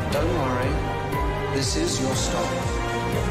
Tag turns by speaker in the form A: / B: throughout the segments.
A: Don't worry. This is your stop.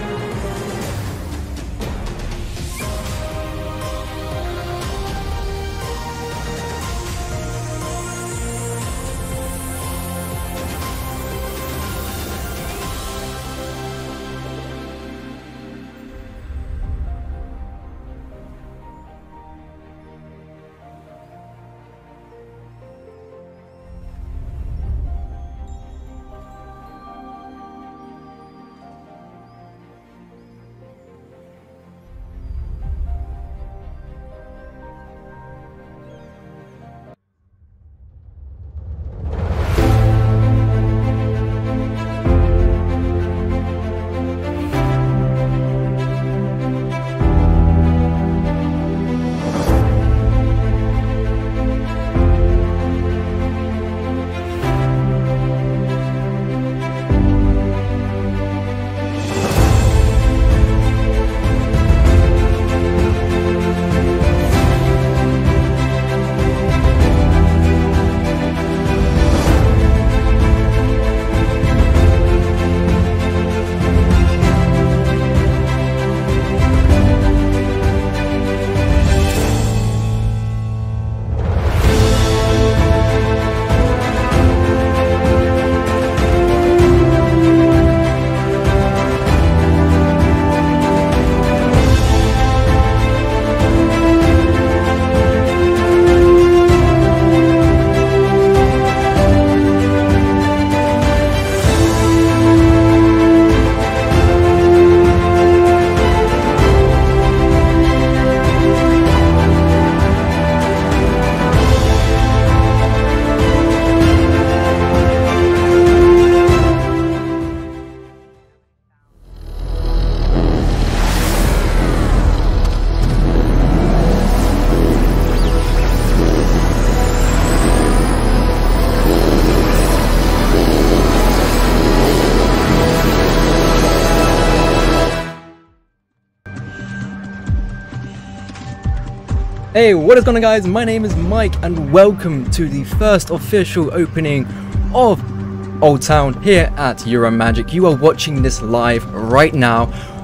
B: Hey, what is going on guys? My name is Mike and welcome to the first official opening of Old Town here at EuroMagic. You are watching this live right now.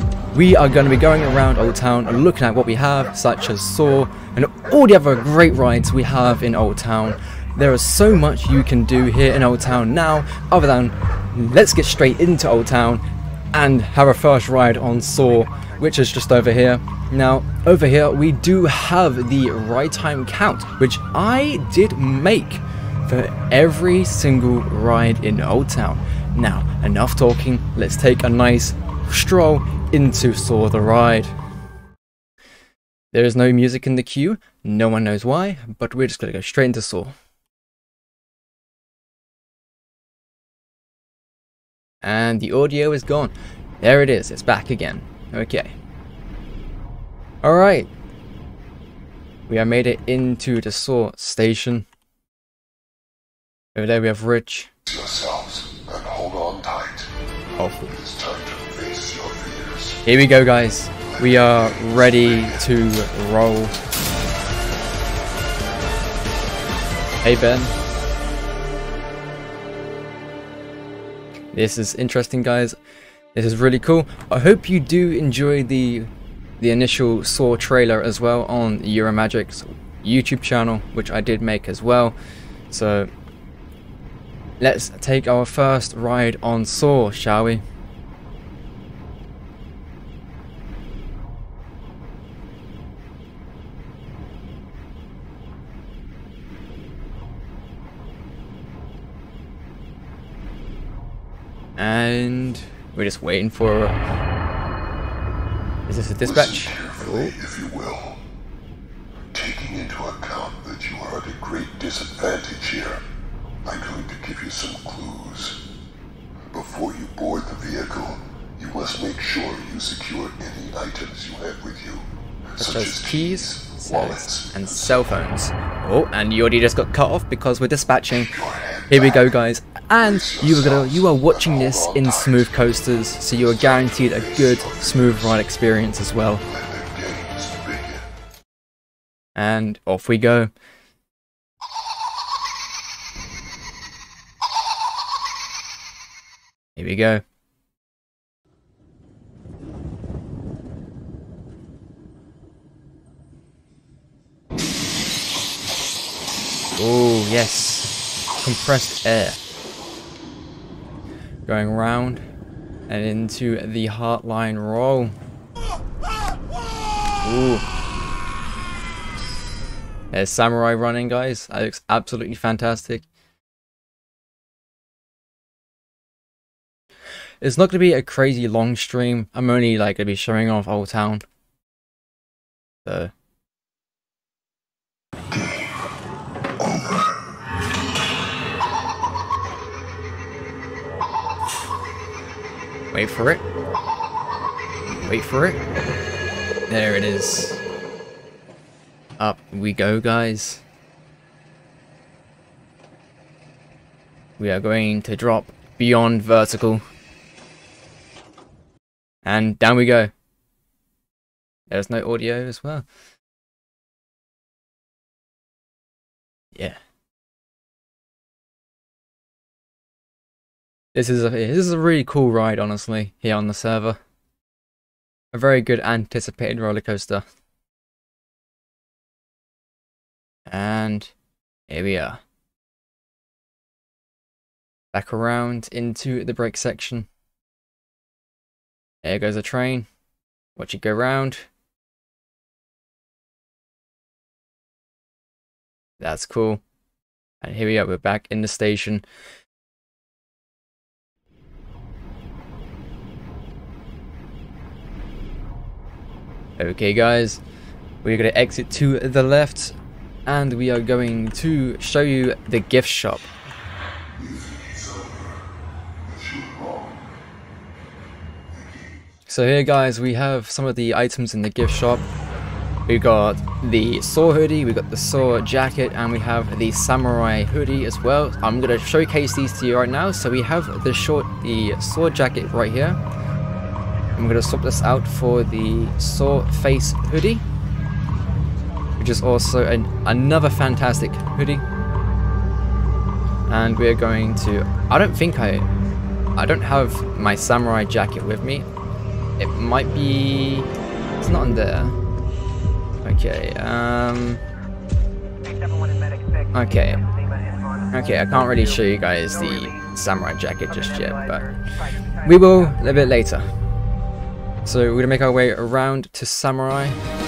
B: We are going to be going around Old Town and looking at what we have, such as Saw and all the other great rides we have in Old Town. There is so much you can do here in Old Town now, other than let's get straight into Old Town and have our first ride on Saw, which is just over here. Now, over here we do have the ride time count, which I did make for every single ride in Old Town. Now, enough talking, let's take a nice stroll into Saw the ride. There is no music in the queue, no one knows why, but we're just going to go straight into Saw. And the audio is gone. There it is, it's back again. Okay. Alright. We have made it into the Saw station. Over there we have Rich.
C: Yourselves and hold on tight.
B: Awful.
C: It's time to face your fears.
B: Here we go guys. We are ready to roll. Hey Ben. This is interesting guys. This is really cool. I hope you do enjoy the initial Saw trailer as well on EuroMagic's YouTube channel, which I did make as well. So let's take our first ride on Saw, shall we? And we're just waiting for... Is this a dispatch?
C: Listen carefully, if you will. Taking into account that you are at a great disadvantage here, I'm going to give you some clues. Before you board the vehicle, you must make sure you secure any items you have with you,
B: such as keys,
C: wallets,
B: and cell phones. Oh, and you already just got cut off because we're dispatching. Here we go, guys. And you are watching this in smooth coasters, so you are guaranteed a good smooth ride experience as well. And off we go. Here we go. Oh, yes. Compressed air. Going round and into the Heartline roll. Ooh. There's Samurai running, guys. That looks absolutely fantastic. It's not going to be a crazy long stream. I'm only like going to be showing off Old Town. So. Wait for it. Wait for it. There it is. Up we go, guys. We are going to drop beyond vertical. And down we go. There's no audio as well. Yeah. This is a really cool ride, honestly, here on the server. A very good anticipated roller coaster. And here we are. Back around into the brake section. There goes the train. Watch it go round. That's cool. And here we are, we're back in the station. Okay guys, we're going to exit to the left and we are going to show you the gift shop. So here guys, we have some of the items in the gift shop. We got the Saw hoodie, we got the Saw jacket, and we have the Samurai hoodie as well. I'm going to showcase these to you right now. So we have the Saw jacket right here. I'm going to swap this out for the Saw face hoodie, which is also another fantastic hoodie. And we're going to, I don't have my Samurai jacket with me. It might be, it's not in there. Okay, okay, I can't really show you guys the Samurai jacket just yet, but we will a little bit later. So we're gonna make our way around to Samurai.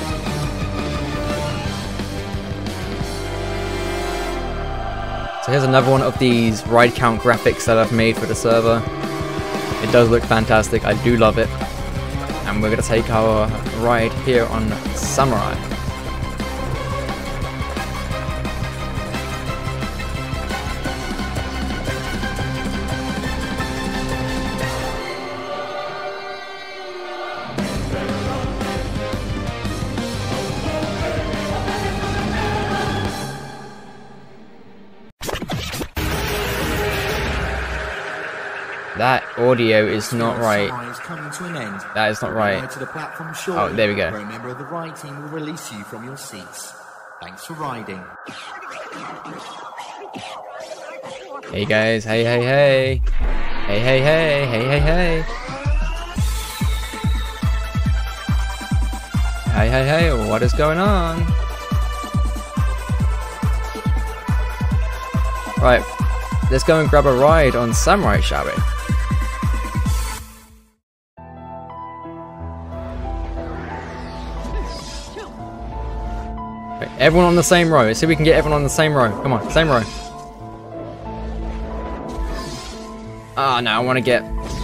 B: So here's another one of these ride count graphics that I've made for the server. It does look fantastic, I do love it. And we're going to take our ride here on Samurai. That audio is not right. That is not right. Oh, there we go.
D: A member of the ride team will release you from your seats. Thanks for riding.
B: Hey guys, hey hey hey. Hey hey hey, hey hey hey. Hey hey hey, what is going on? Right, let's go and grab a ride on Samurai, shall we? Everyone on the same row. Let's see if we can get everyone on the same row. Come on, same row. Ah, no, I want to get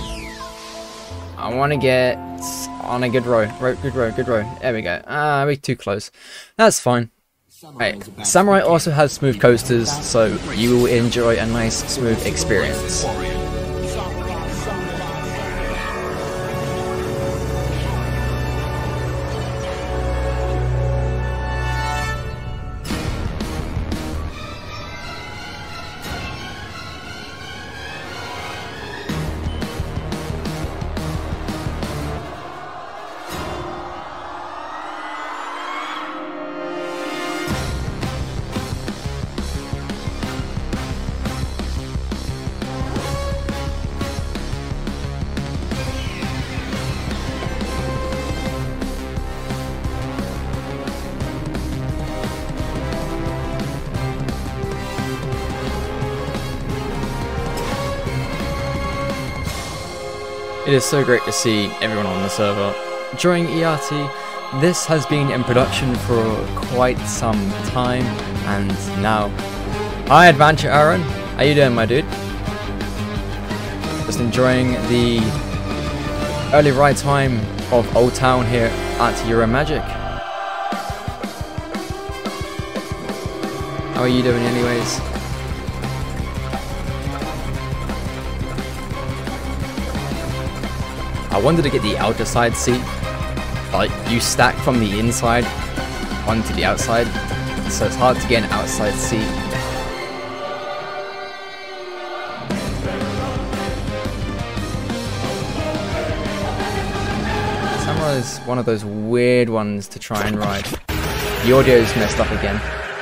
B: on a good row. Good row. There we go. Ah, we're too close. That's fine. Right. Samurai also has smooth coasters, so you will enjoy a nice smooth experience. It is so great to see everyone on the server. During ERT, this has been in production for quite some time, and now... Hi Adventure Aaron, how you doing my dude? Just enjoying the early ride time of Old Town here at EuroMagic. How are you doing anyways? I wanted to get the outer side seat, but you stack from the inside onto the outside, so it's hard to get an outside seat. Samurai is one of those weird ones to try and ride. The audio's messed up again.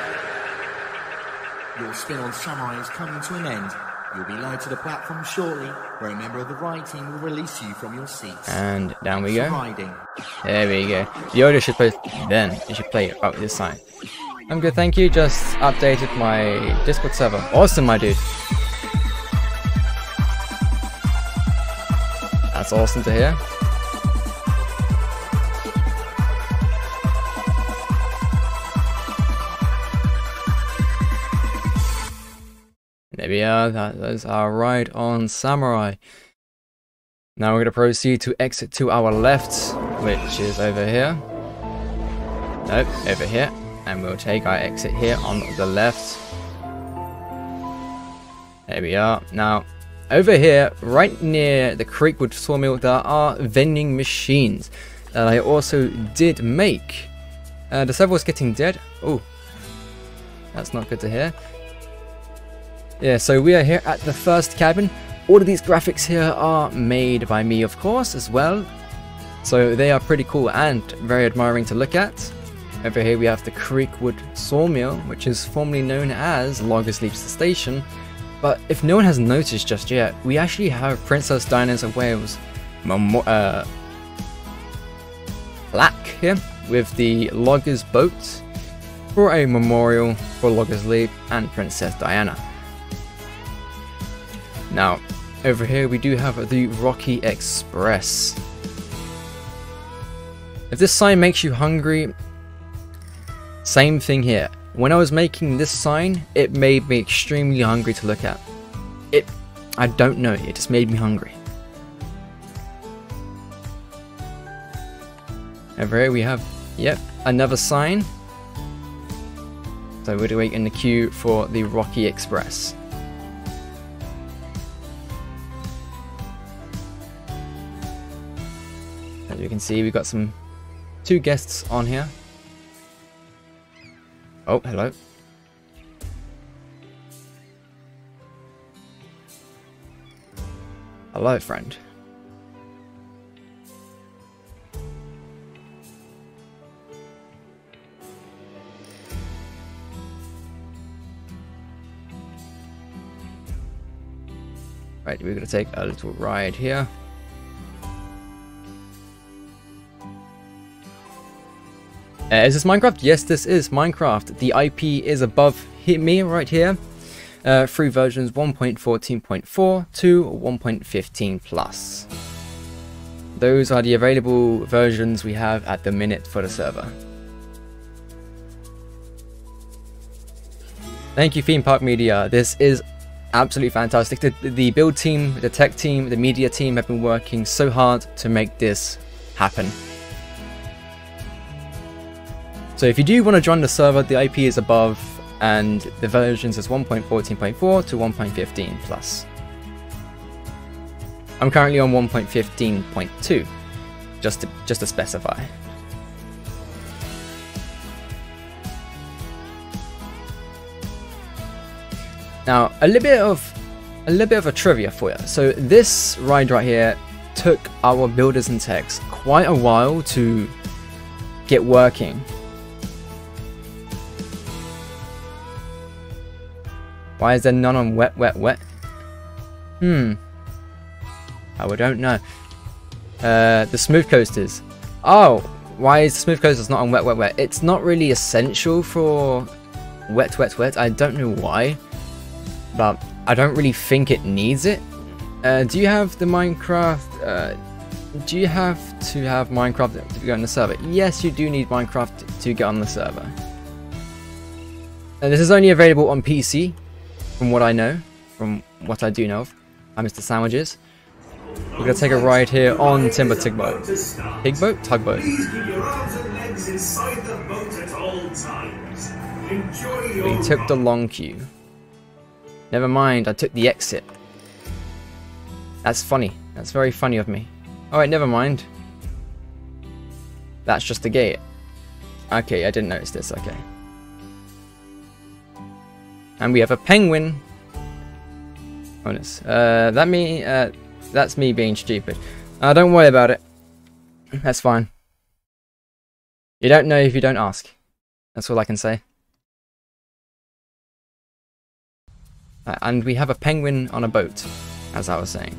D: Your spin on Samurai is coming to an end. You'll be lowered to the platform shortly, where a member of the ride team will release you from your seats.
B: And down we go.
D: Riding.
B: There we go. The audio should play then. It should play about this side. I'm good, thank you. Just updated my Discord server. Awesome, my dude. That's awesome to hear. There we are, that is our ride on Samurai. Now we're going to proceed to exit to our left, which is over here. Nope, over here. And we'll take our exit here on the left. There we are. Now, over here, right near the Creekwood sawmill, there are vending machines that I also did make. The server was getting dead. Oh, that's not good to hear. Yeah, so we are here at the first cabin. All of these graphics here are made by me, of course, as well. So they are pretty cool and very admiring to look at. Over here we have the Creekwood Sawmill, which is formerly known as Loggers Leap Station. But if no one has noticed just yet, we actually have Princess Diana's of Wales plaque here with the Loggers boat for a memorial for Loggers Leap and Princess Diana. Now, over here we do have the Rocky Express. If this sign makes you hungry, same thing here. When I was making this sign, it made me extremely hungry to look at. I don't know, it just made me hungry. Over here we have, yep, another sign. So we're waiting in the queue for the Rocky Express. As you can see, we've got two guests on here. Oh, hello. Hello, friend. Right, we're going to take a little ride here. Is this Minecraft? Yes, this is Minecraft. The IP is above me right here. Through versions 1.14.4 to 1.15 plus. Those are the available versions we have at the minute for the server. Thank you, Theme Park Media. This is absolutely fantastic. The build team, the tech team, the media team have been working so hard to make this happen. So if you do want to join the server, the IP is above, and the versions is 1.14.4 to 1.15 plus. I'm currently on 1.15.2, just to specify. Now, a little bit of a trivia for you. So this ride right here took our builders and techs quite a while to get working. Why is there none on wet, wet, wet? Oh, I don't know. The smooth coasters. Oh, why is the smooth coasters not on wet, wet, wet? It's not really essential for wet, wet, wet. I don't know why, but I don't really think it needs it. Do you have the Minecraft? Do you have to have Minecraft to go on the server? Yes, you do need Minecraft to get on the server. This is only available on PC, from what I know, from what I do know of. I'm Mr. Sandwiches. We're gonna take a ride here on Timber Tugboat. Tugboat? Tugboat. We took the long queue. Never mind, I took the exit. That's funny. That's very funny of me. Alright, never mind. That's just the gate. Okay, I didn't notice this, okay. And we have a penguin. Bonus. That's me being stupid. Don't worry about it. That's fine. You don't know if you don't ask. That's all I can say. And we have a penguin on a boat, as I was saying.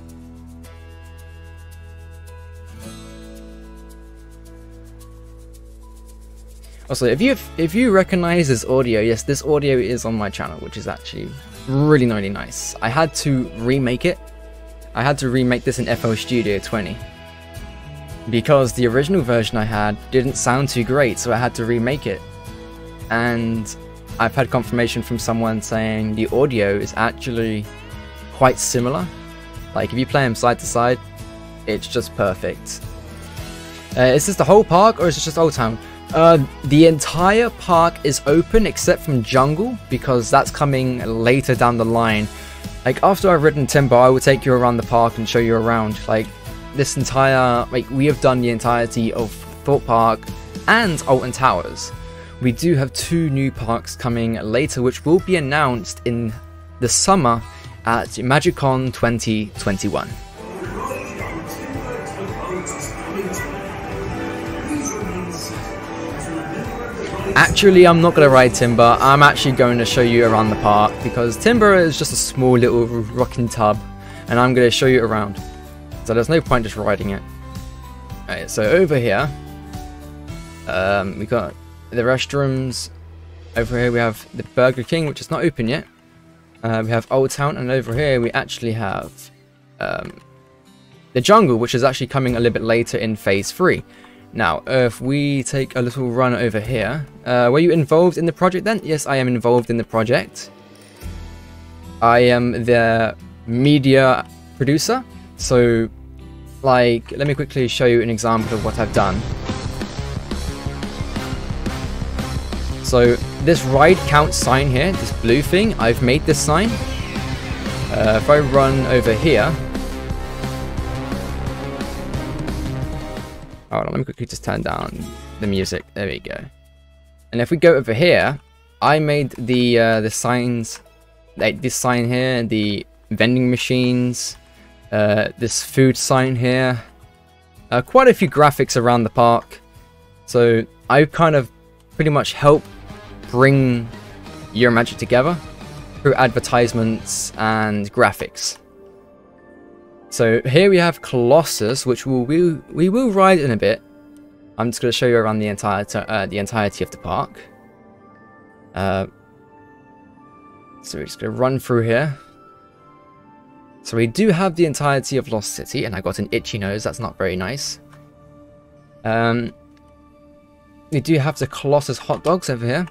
B: Also, if you recognize this audio, yes, this audio is on my channel, which is actually really nice. I had to remake it. I had to remake this in FL Studio 20 because the original version I had didn't sound too great, so I had to remake it. And I've had confirmation from someone saying the audio is actually quite similar. Like if you play them side to side, it's just perfect. Is this the whole park or is it just Old Town? The entire park is open except from Jungle, because that's coming later down the line. Like after I've ridden Timber, I will take you around the park and show you around. Like this entire, like we have done the entirety of Thorpe Park and Alton Towers. We do have 2 new parks coming later, which will be announced in the summer at MagicCon 2021. Actually, I'm not going to ride Timber. I'm actually going to show you around the park because Timber is just a small little rocking tub and I'm going to show you around. So there's no point just riding it. Alright, so over here, we got the restrooms. Over here we have the Burger King, which is not open yet. We have Old Town, and over here we actually have the Jungle, which is actually coming a little bit later in Phase 3. Now, if we take a little run over here, were you involved in the project then? Yes, I am involved in the project. I am the media producer. So, like, let me quickly show you an example of what I've done. So, this ride count sign here, this blue thing, I've made this sign. If I run over here, hold on, let me quickly just turn down the music. There we go. And if we go over here, I made the signs, like this sign here, the vending machines, this food sign here, quite a few graphics around the park. So I kind of pretty much help bring EuroMagic together through advertisements and graphics. So here we have Colossus, which we will ride in a bit. I'm just going to show you around the entirety of the park. So we're just going to run through here. So we do have the entirety of Lost City, and I got an itchy nose. That's not very nice. We do have the Colossus hot dogs over here,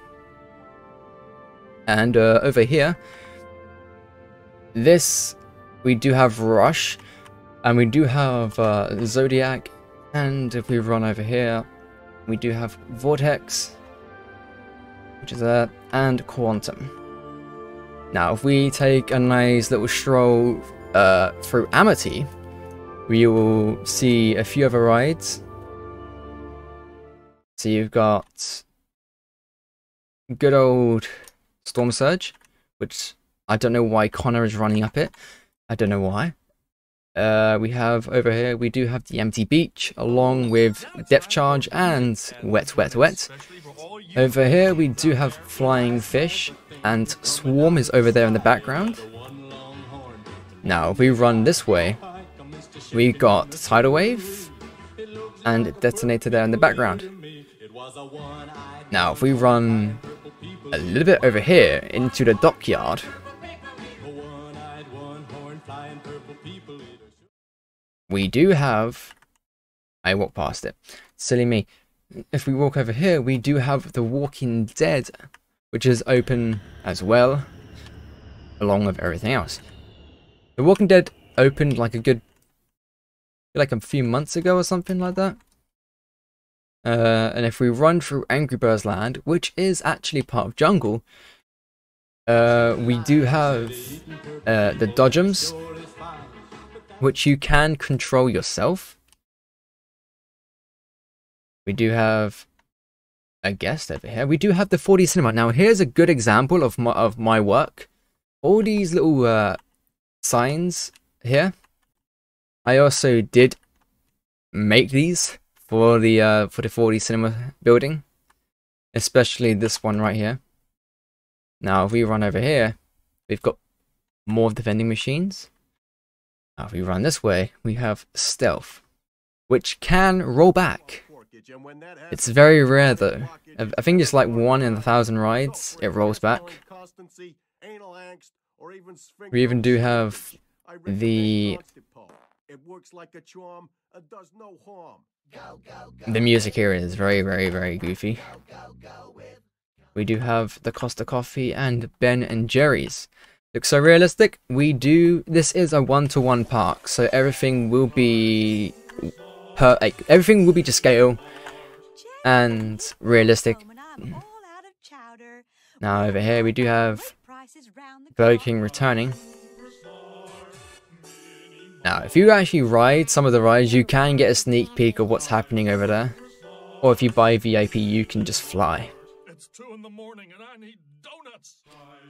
B: and over here, this we do have Rush. And we do have Zodiac, and if we run over here, we do have Vortex, which is there, and Quantum. Now, if we take a nice little stroll through Amity, we will see a few other rides. So you've got good old Storm Surge, which I don't know why Connor is running up it. I don't know why. We have over here, we do have the Empty Beach, along with Depth Charge and Wet Wet Wet. Over here we do have Flying Fish, and Swarm is over there in the background. Now if we run this way, we got Tidal Wave and Detonator there in the background. Now if we run a little bit over here into the dockyard, we do have... I walked past it. Silly me. If we walk over here, we do have The Walking Dead, which is open as well, along with everything else. The Walking Dead opened like a few months ago or something like that. And if we run through Angry Birds Land, which is actually part of Jungle, we do have the Dodgems, which you can control yourself. We do have a guest over here. We do have the 4D cinema. Now here's a good example of my work. All these little signs here, I also did make these for the 4D cinema building, especially this one right here. Now if we run over here, we've got more of the vending machines. Now if we run this way, we have stealth, which can roll back. It's very rare though. I think it's like 1 in 1,000 rides it rolls back. We even do have the music here is very, very, very goofy. We do have the Costa Coffee and Ben and Jerry's. Looks so realistic. This is a 1-to-1 park, so everything will be everything will be to scale and realistic. Now over here we do have Burger King returning. Now if you actually ride some of the rides, you can get a sneak peek of what's happening over there. Or if you buy VIP, you can just fly.
E: It's 2 in the morning and I need donuts.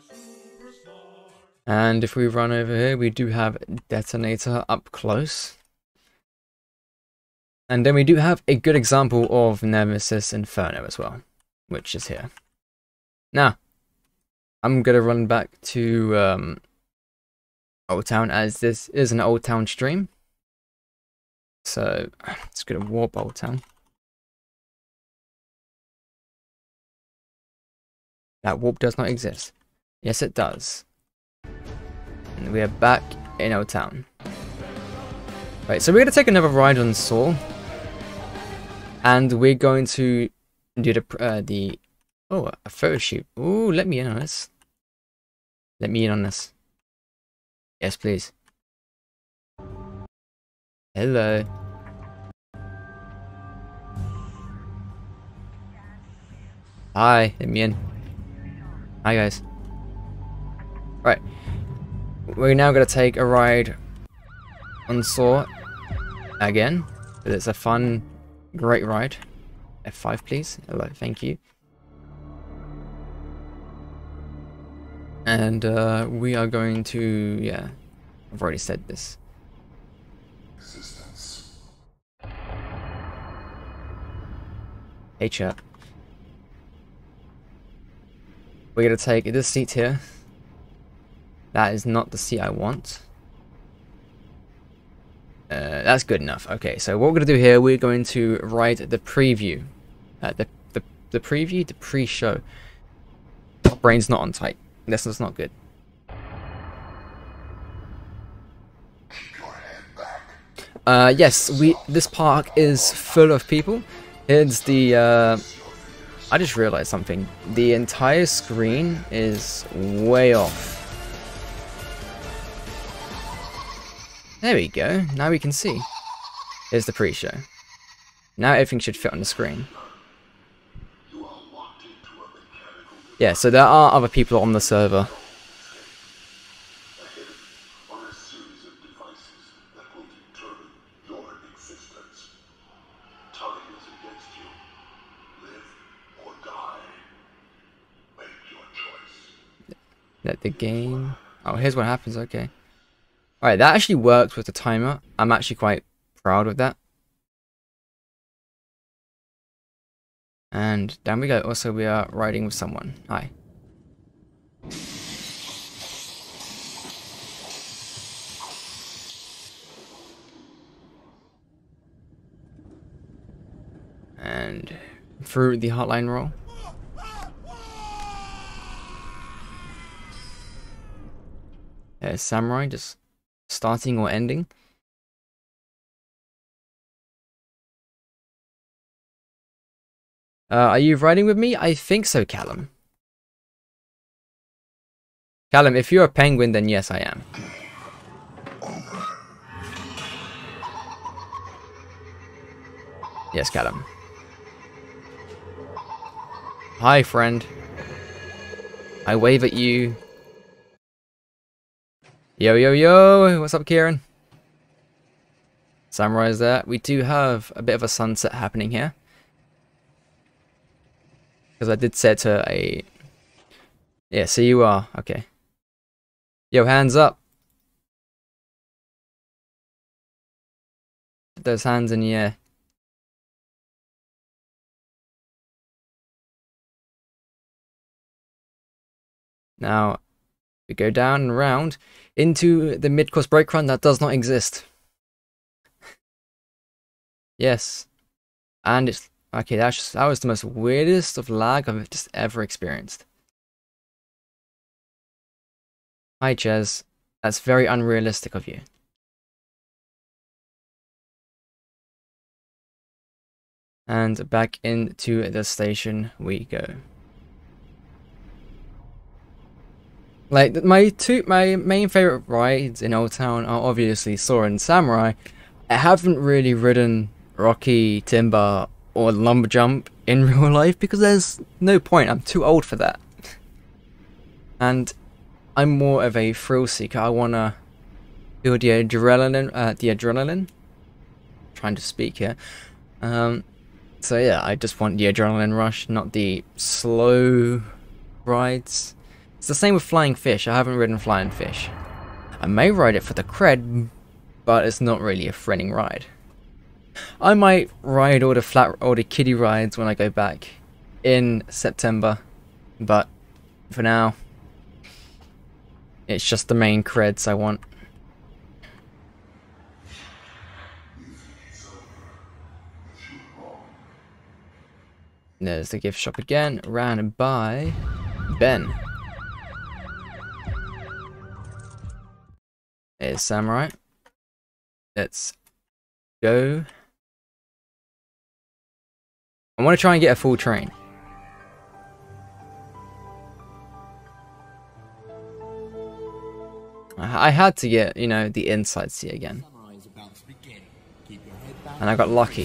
B: And if we run over here, we do have Detonator up close. And then we do have a good example of Nemesis Inferno as well, which is here. Now, I'm going to run back to Old Town, as this is an Old Town stream. So, it's going to warp Old Town. That warp does not exist. Yes, it does. And we are back in Old Town. Right, so we're going to take another ride on Saw. And we're going to do a photo shoot. Ooh, let me in on this. Let me in on this. Yes, please. Hello. Hi, let me in. Hi, guys. Right. We're now going to take a ride on Saw again. It's a fun, great ride. F5, please. Hello, thank you. And we are going to, yeah, I've already said this.
C: Existence.
B: Hey, chat. We're going to take this seat here. That is not the seat I want. That's good enough. Okay, so what we're going to do here, we're going to write the preview. The preview? The pre-show. My brain's not on tight. This is not good.
C: Keep your head back.
B: Yes, this park is full of people. It's the... I just realized something. The entire screen is way off. There we go. Now we can see. Here's the pre-show. Now everything should fit on the screen. Yeah, so there are other people on the server. Let the game... Oh, here's what happens, okay. Alright, that actually works with the timer. I'm actually quite proud of that. And down we go. Also, we are riding with someone. Hi. And through the hotline roll. There's Samurai just starting or ending. Are you riding with me? I think so, Callum. Callum, if you're a penguin, then yes, I am. Yes, Callum. Hi, friend. I wave at you. Yo, yo, yo. What's up, Kieran? Samurai's there. We do have a bit of a sunset happening here. Because I did set to a... Yeah, so you are. Okay. Yo, hands up. Put those hands in the air. Now, we go down and around into the mid-course brake run that does not exist. Yes. And it's... Okay, that was the most weirdest of lag I've just ever experienced. Hi, Jez. That's very unrealistic of you. And back into the station we go. Like, my main favorite rides in Old Town are obviously Sora and Samurai. I haven't really ridden Rocky, Timber, or Lumber Jump in real life because there's no point. I'm too old for that. And I'm more of a thrill seeker. I wanna feel the adrenaline. Trying to speak here. So yeah, I just want the adrenaline rush, not the slow rides. It's the same with Flying Fish. I haven't ridden Flying Fish. I may ride it for the cred, but it's not really a thrilling ride. I might ride all the kiddie rides when I go back in September, but for now, it's just the main creds I want. There's the gift shop again, ran by Ben. There's Samurai. Let's go. I want to try and get a full train. I had to get, you know, the inside seat again. And I got lucky.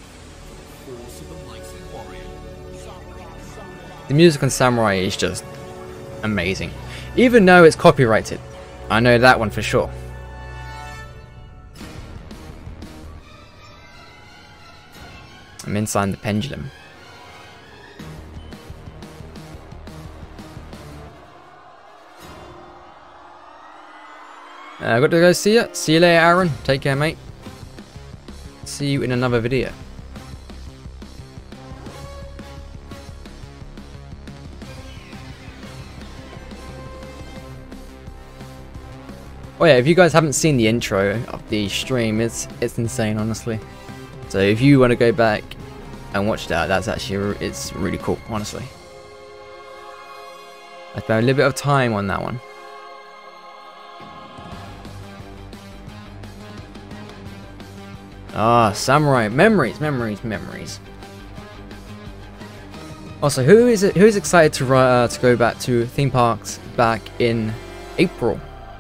B: The music on Samurai is just amazing. Even though it's copyrighted. I know that one for sure. I'm inside the pendulum. I got to go see you. See you later, Aaron. Take care, mate. See you in another video. Oh yeah, if you guys haven't seen the intro of the stream, it's insane, honestly. So if you want to go back and watch that, that's actually, it's really cool, honestly. I spent a little bit of time on that one. Ah, Samurai, memories. Also, who's excited to go back to theme parks back in April?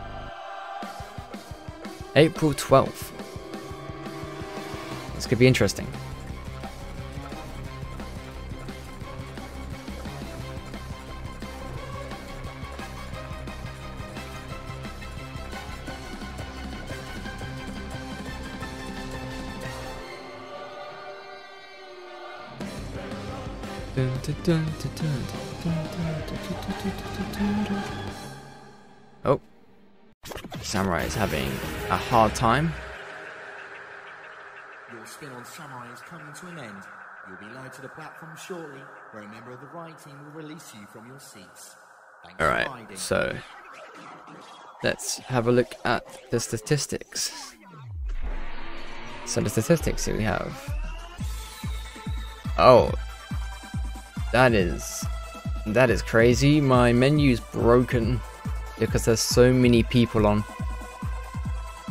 B: April 12th. This could be interesting. Oh. Samurai is having a hard time.
D: Your spin on Samurai is coming to an end. You'll be lowered to the platform shortly, where a member of the ride team will release you from your seats. Thanks for riding.
B: Alright, so let's have a look at the statistics. So the statistics that we have. Oh, that is crazy. My menu's broken because there's so many people on.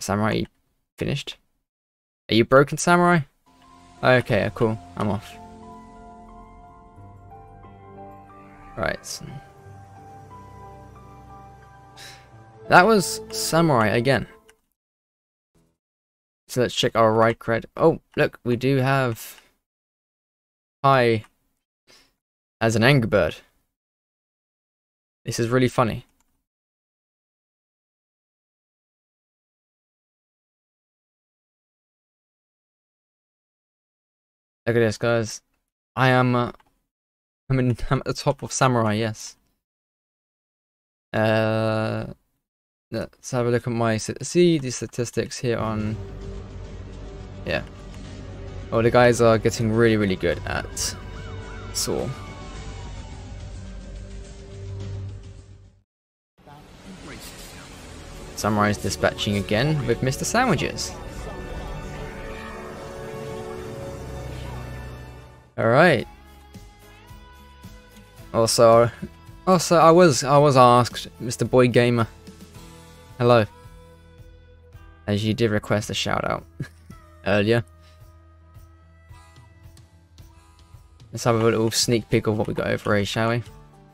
B: Samurai, you finished? Are you broken, Samurai? Okay, cool. I'm off. Right. That was Samurai again. So let's check our right cred. Oh, look, we do have Hi as an Angry Bird. This is really funny. Look at this, guys. I'm at the top of Samurai, yes. Let's have a look at my see the statistics here on. Yeah. Oh, the guys are getting really good at Saw. Samurai's dispatching again with Mr. Sandwiches. Alright. Also I was asked, Mr. Boy Gamer. Hello. As you did request a shout out earlier. Let's have a little sneak peek of what we got over here, shall we?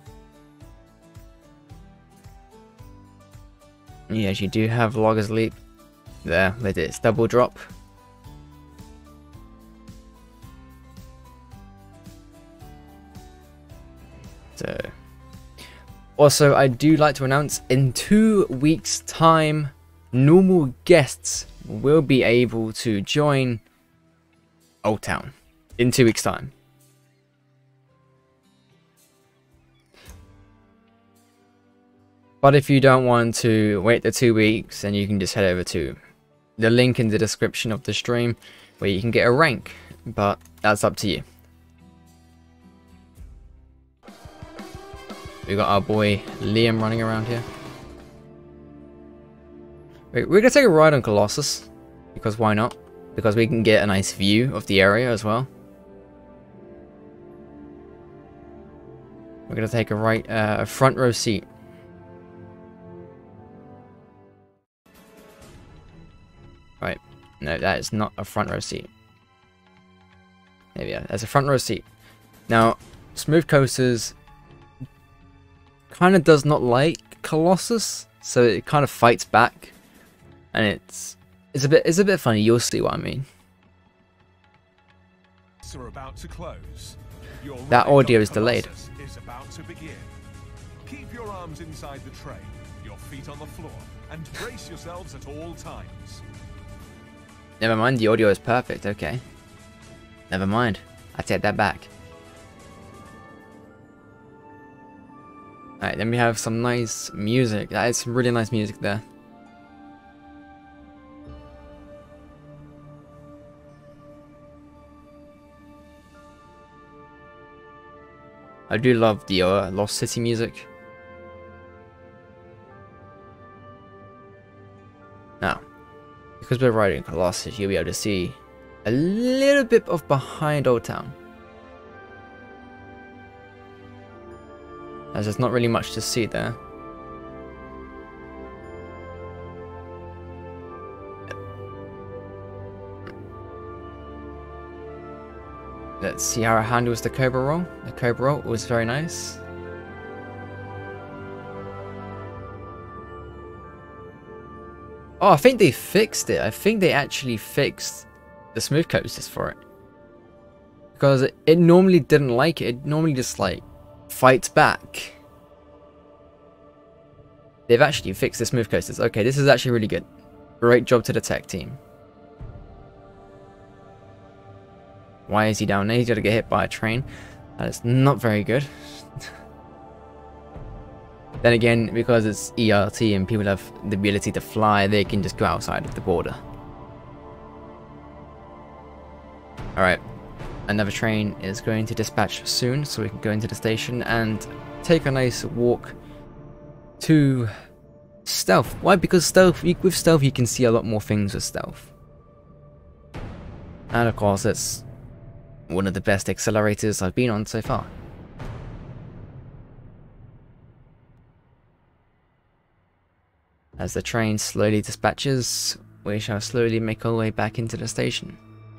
B: Yes, you do have Logger's Leap. There, it is. Double drop. So, also, I do like to announce in 2 weeks' time, normal guests will be able to join Old Town in 2 weeks' time. But if you don't want to wait the 2 weeks, then you can just head over to the link in the description of the stream where you can get a rank, but that's up to you. We got our boy Liam running around here. We're gonna take a ride on Colossus, because why not? Because we can get a nice view of the area as well. We're gonna take a front row seat. Right, no, that is not a front row seat. There we go, that's a front row seat. Now, Smooth Coasters kind of does not like Colossus, so it kind of fights back, and it's a bit funny. You'll see what I mean.
E: Are about to close.
B: That audio is delayed.
E: Is about to begin. Keep your arms inside the train, your feet on the floor, and brace yourselves at all times.
B: Never mind, the audio is perfect. Okay. Never mind. I take that back. Alright, then we have some nice music. That is some really nice music there. I do love the Lost City music. Now, because we're riding Colossus, you'll be able to see a little bit of behind Old Town. As there's not really much to see there. Let's see how it handles the Cobra Roll. The Cobra Roll was very nice. Oh, I think they fixed it. I think they actually fixed the Smooth Coasters for it. Because it normally didn't like it. It normally just like fights back. They've actually fixed the Smooth Coasters. Okay, this is actually really good. Great job to the tech team. Why is he down there? He's got to get hit by a train. That is not very good. Then again, because it's ERT and people have the ability to fly, they can just go outside of the border. Alright, another train is going to dispatch soon, so we can go into the station and take a nice walk to Stealth. Why? Because with Stealth you can see a lot more things with Stealth. And of course it's one of the best accelerators I've been on so far. As the train slowly dispatches, we shall slowly make our way back into the station.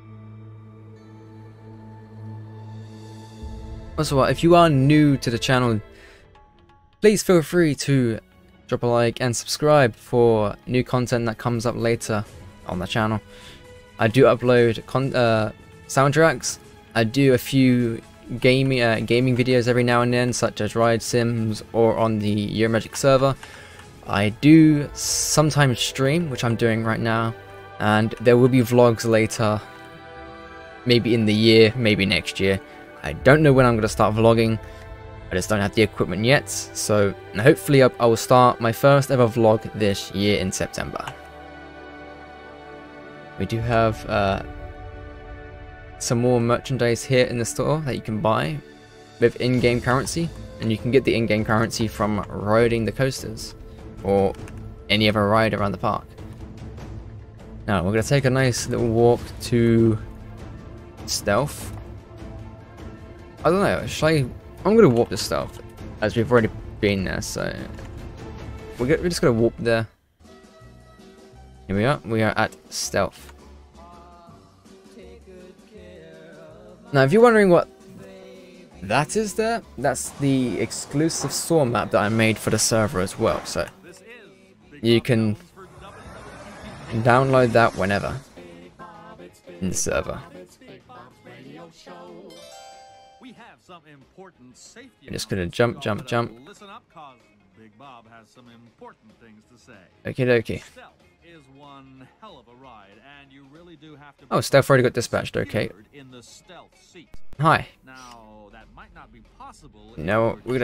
B: Also, if you are new to the channel, please feel free to drop a like and subscribe for new content that comes up later on the channel. I do upload soundtracks. I do a few gaming videos every now and then, such as ride sims or on the EuroMagic server. I do sometimes stream, which I'm doing right now, and there will be vlogs later, maybe in the year, maybe next year. I don't know when I'm going to start vlogging. I just don't have the equipment yet, so hopefully I will start my first ever vlog this year in September. We do have some more merchandise here in the store that you can buy with in-game currency, and you can get the in-game currency from riding the coasters or any other ride around the park. Now we're going to take a nice little walk to Stealth. I don't know, I'm going to walk to Stealth, as we've already been there, so we're just going to walk there. Here we are at Stealth. Now if you're wondering what that is there, that's the exclusive SWORM map that I made for the server as well, so you can download that whenever in the server. I'm just gonna jump.
E: Listen up, cause Big Bob has some important things to say.
B: Okie dokie.
E: Stealth is one hell of a ride, and you really do have to.
B: Oh, Stealth already got dispatched. Okay.
E: In the stealth seat.
B: Hi.
E: Now, that might not be possible.
B: No, we're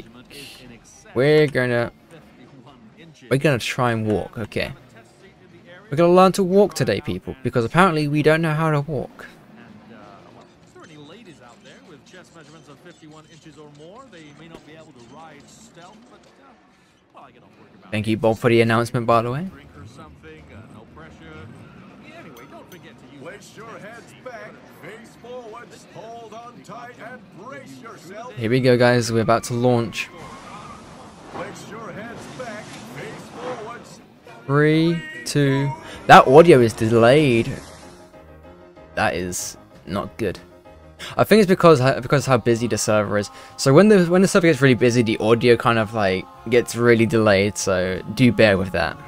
B: gonna try and walk. Okay. We're gonna learn to walk today, people, because apparently we don't know how to walk.
E: Is there any ladies out there with chest measurements of 51 inches or more? They may not be able to ride stealth, but well, I get off work about.
B: Thank you, Bob, for the announcement, by the way.
E: Drink or something, no pressure. Anyway, don't forget to use.
F: Place your heads back, face forward, hold on tight, and brace yourself.
B: Here we go, guys. We're about to launch.
F: Place your heads back, face forward.
B: 3, 2. That audio is delayed. That is not good. I think it's because how busy the server is. So when the server gets really busy, the audio kind of like gets really delayed. So do bear with that.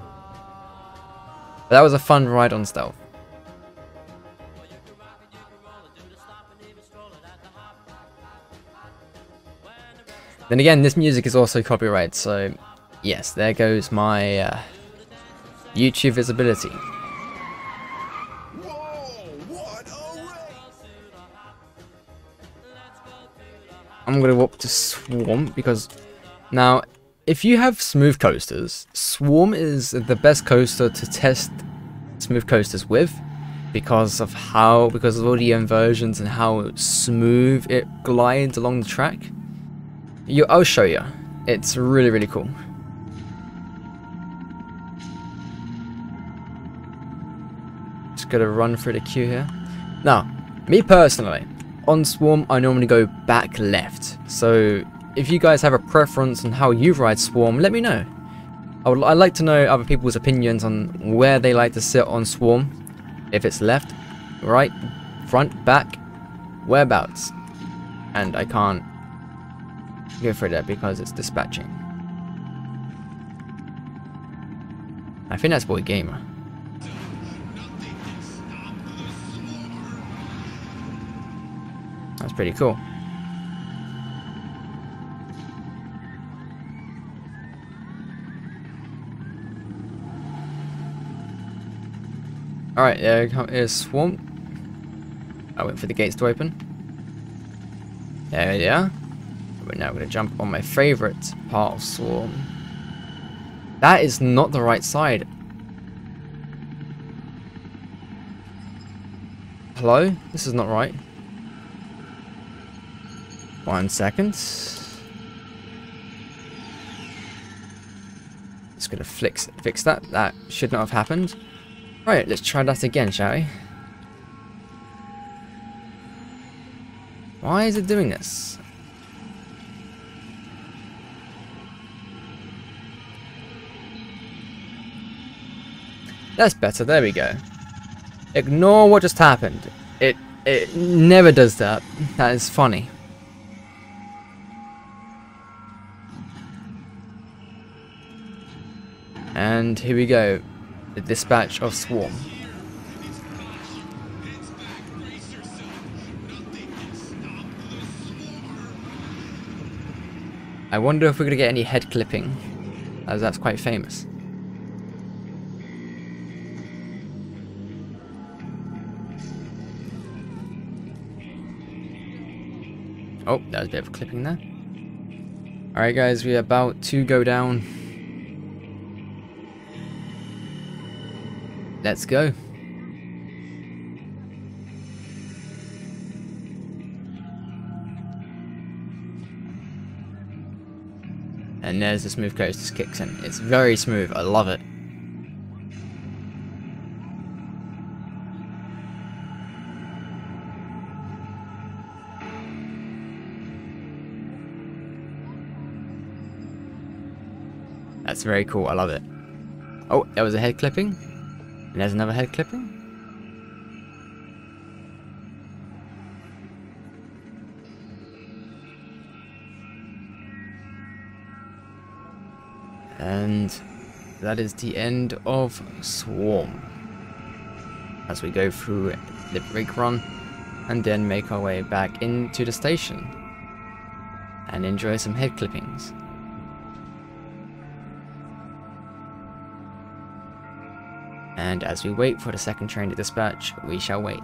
B: But that was a fun ride on Stealth. Then again, this music is also copyright. So yes, there goes my YouTube visibility. I'm gonna walk to SWORM because now, if you have smooth coasters, SWORM is the best coaster to test smooth coasters with because of all the inversions and how smooth it glides along the track. I'll show you. It's really, really cool. Just gotta run through the queue here. Now, me personally, on SWORM, I normally go back left. So if you guys have a preference on how you ride SWORM, let me know. I'd like to know other people's opinions on where they like to sit on SWORM. If it's left, right, front, back, whereabouts. And I can't go for that because it's dispatching. I think that's Boy Gamer. That's pretty cool. Alright, there is SWORM. I wait for the gates to open. There we are. We're now going to jump on my favourite part of SWORM. That is not the right side. Hello? This is not right. 1 second. Just gonna fix that. That should not have happened. Right, let's try that again, shall we? Why is it doing this? That's better. There we go. Ignore what just happened. It never does that. That is funny. And here we go. The dispatch of Swarm. I wonder if we're going to get any head clipping, as that's quite famous. Oh, that was a bit of a clipping there. Alright guys, we're about to go down. Let's go. And there's the smooth coast just kicks in. It's very smooth, I love it. That's very cool, I love it. Oh, there was a head clipping. And there's another head clipping. And that is the end of Swarm. As we go through the brake run and then make our way back into the station and enjoy some head clippings. And as we wait for the second train to dispatch, we shall wait.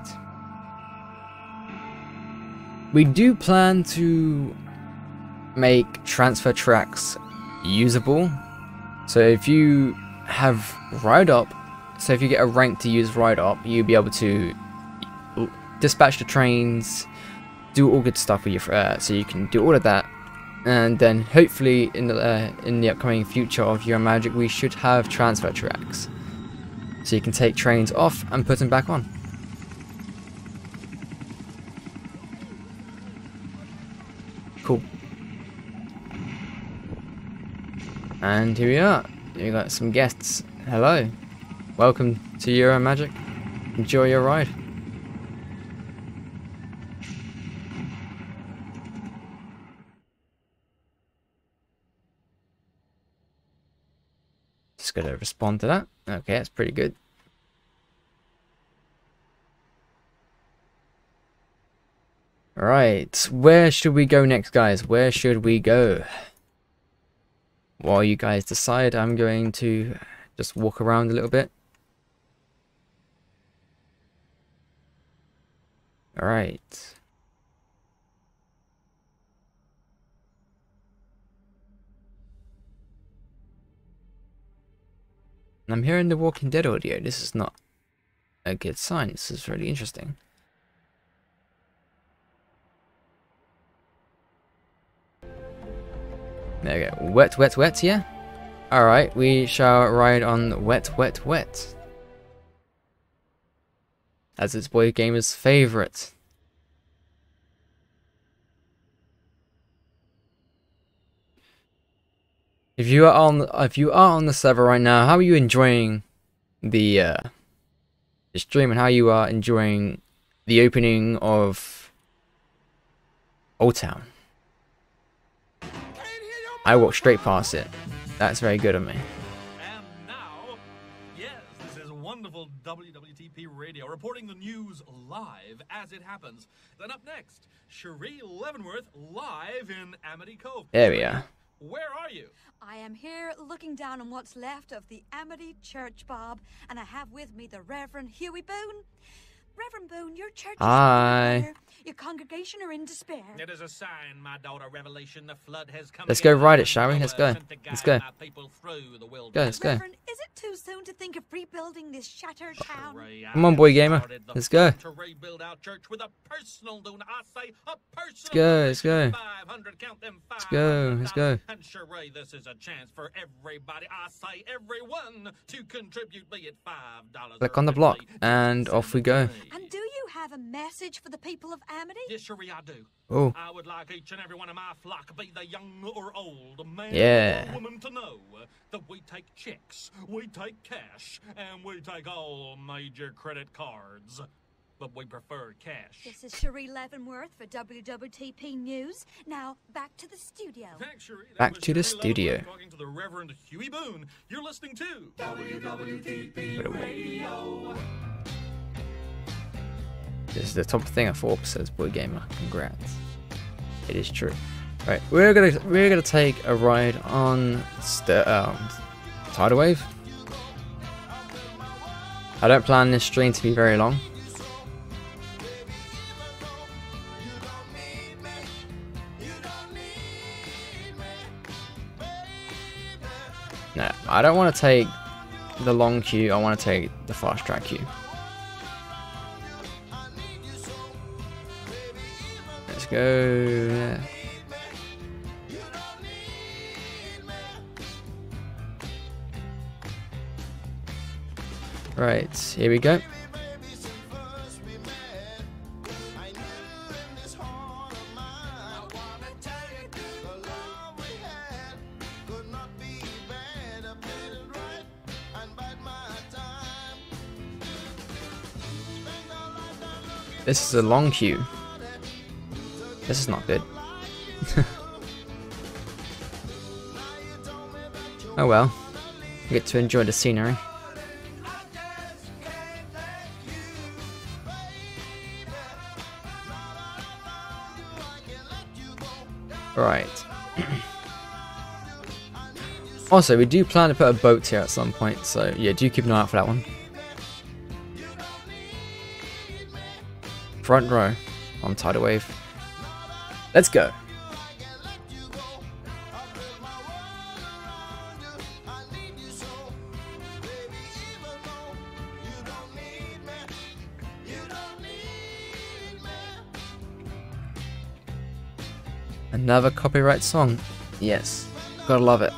B: We do plan to make transfer tracks usable. So if you have Ride Up, so if you get a rank to use Ride Up, you'll be able to dispatch the trains, do all good stuff with your so you can do all of that. And then hopefully in the upcoming future of EuroMagic, we should have transfer tracks. So you can take trains off and put them back on. Cool. And here we are. We got some guests. Hello. Welcome to EuroMagic. Enjoy your ride. Just gotta respond to that. Okay, that's pretty good. Alright, where should we go next, guys? Where should we go? While you guys decide, I'm going to just walk around a little bit. Alright. I'm hearing the Walking Dead audio. This is not a good sign. This is really interesting. There we go. Wet, wet, wet, yeah? Alright, we shall ride on Wet, Wet, Wet. As it's Boy Gamer's favourite. If you are on the server right now, how are you enjoying the stream, and how you are enjoying the opening of Old Town? I walked straight past it. That's very good of me.
E: And now, yes, this is wonderful WWTP radio reporting the news live as it happens. Then up next, Cherie Leavenworth live in Amity Cove.
B: There we are.
E: Where are you?
G: I am here looking down on what's left of the Amity Church, Bob, and I have with me the Reverend Huey Boone. Reverend Boone, your church is
B: Hi.
G: on fire. Your congregation are in despair.
E: It is a sign, my daughter Revelation. The flood has come.
B: Let's go ride it, shall we? Let's go. Let's go. Let's go.
G: Reverend, is it too soon to think of rebuilding this shattered town?
B: Come on, Boy Gamer. Let's go.
E: To rebuild our church with a personal donor. I say a personal.
B: Let's go. Let's go.
E: 500, count them.
B: Let's go. Let's go.
E: And Cherie, this is a chance for everybody. I say everyone to contribute, be it $5.
B: Click on the block, and off we go.
G: And do you have a message for the people of Amity?
E: Yes, Cherie, I do.
B: Oh.
E: I would like each and every one of my flock, be they young or old, man
B: Yeah.
E: or woman, to know that we take checks, we take cash, and we take all major credit cards. But we prefer cash.
G: This is Cherie Leavenworth for WWTP News. Now, back to the studio.
E: Thanks, Cherie. That
B: Back
E: was
B: to the
E: Cherie
B: studio.
E: Leavenworth talking to the Reverend Huey Boone. You're listening to WWTP Radio.
B: This is the top thing at Forbes says, boy gamer. Congrats. It is true. Right, we're gonna take a ride on Tidal Wave. I don't plan this stream to be very long. No, I don't want to take the long queue. I want to take the fast track queue. Let's go. Yeah. Right, here we go. This is a long queue. This is not good. Oh well. We get to enjoy the scenery. Right. Also, we do plan to put a boat here at some point, so yeah, do keep an eye out for that one. Front row on Tidal Wave. Let's go. Another copyright song. Yes, gotta love it.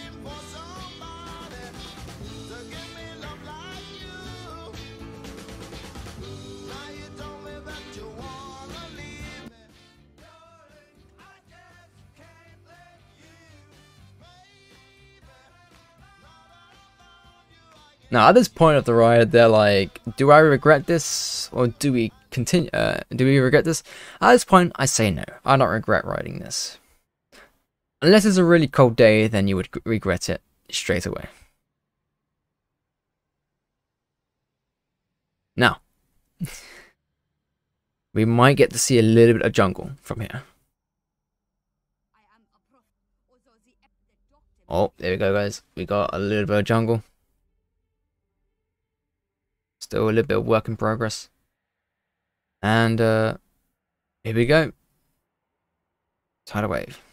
B: Now, at this point of the ride, they're like, do I regret this? Or do we continue? Do we regret this? At this point, I say no. I don't regret riding this. Unless it's a really cold day, then you would regret it straight away. Now, we might get to see a little bit of jungle from here. Oh, there we go, guys. We got a little bit of jungle. Still a little bit of work in progress. And here we go. Tidal Wave.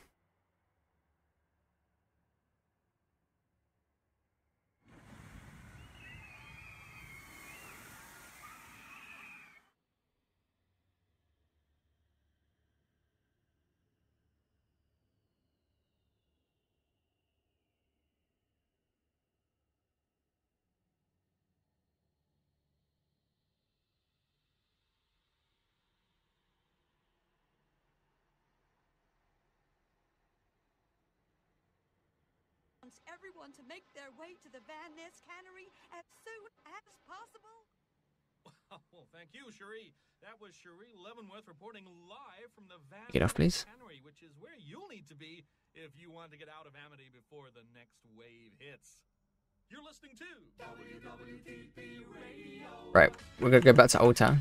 G: Everyone to make their way to the Van Ness Cannery as soon as possible.
E: Well, thank you, Cherie. That was Cherie Leavenworth reporting live from the Van
B: Get off, please.
E: Ness Cannery, which is where you'll need to be if you want to get out of Amity before the next wave hits. You're listening to WWTP Radio.
B: Right, we're gonna go back to Old Town.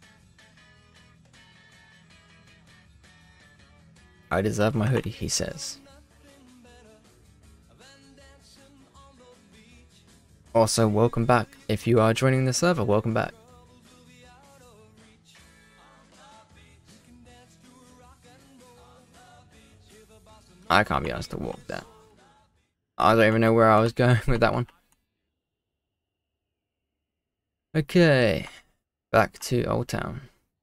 B: I deserve my hoodie, he says. Also, welcome back. If you are joining the server, welcome back. I can't be honest to walk that. I don't even know where I was going with that one. Okay, back to Old Town.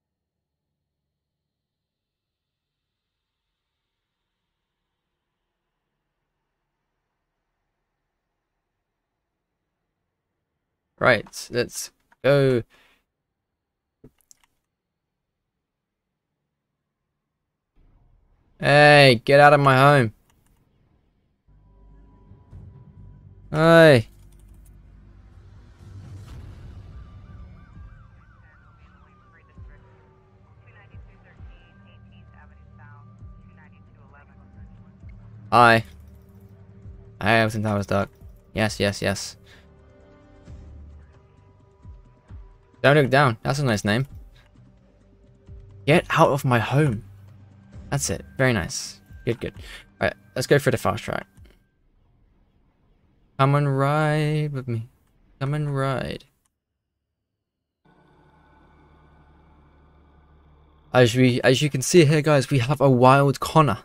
B: Right, let's go. Hey, get out of my home. Hey. Hi. I have since I was dark. Yes, yes, yes. Don't look down. That's a nice name. Get out of my home. That's it. Very nice. Good, good. Alright, let's go for the fast track. Come and ride with me. Come and ride. As you can see here, guys, we have a wild Connor.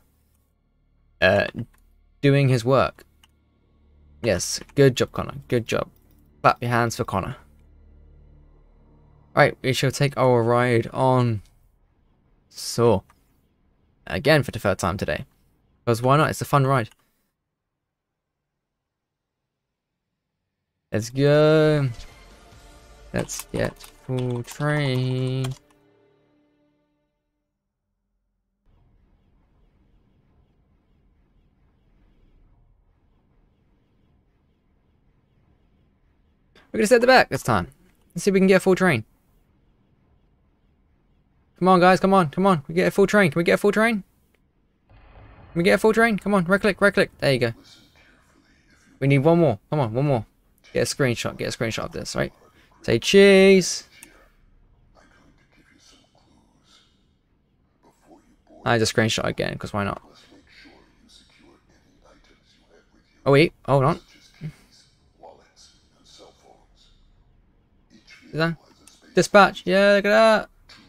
B: Doing his work. Yes, good job, Connor. Good job. Clap your hands for Connor. Alright, we shall take our ride on Saw. Again for the third time today. Because why not? It's a fun ride. Let's go. Let's get full train. We're gonna set the back this time. Let's see if we can get a full train. Come on, guys, come on, come on. We get a full train. Can we get a full train? Can we get a full train? Come on, right click, right click. There you go. We need one more. Come on, one more. Get a screenshot of this, right? Say cheese. I just screenshot again, because why not? Oh wait, hold on. Is that? Dispatch, yeah, look at that.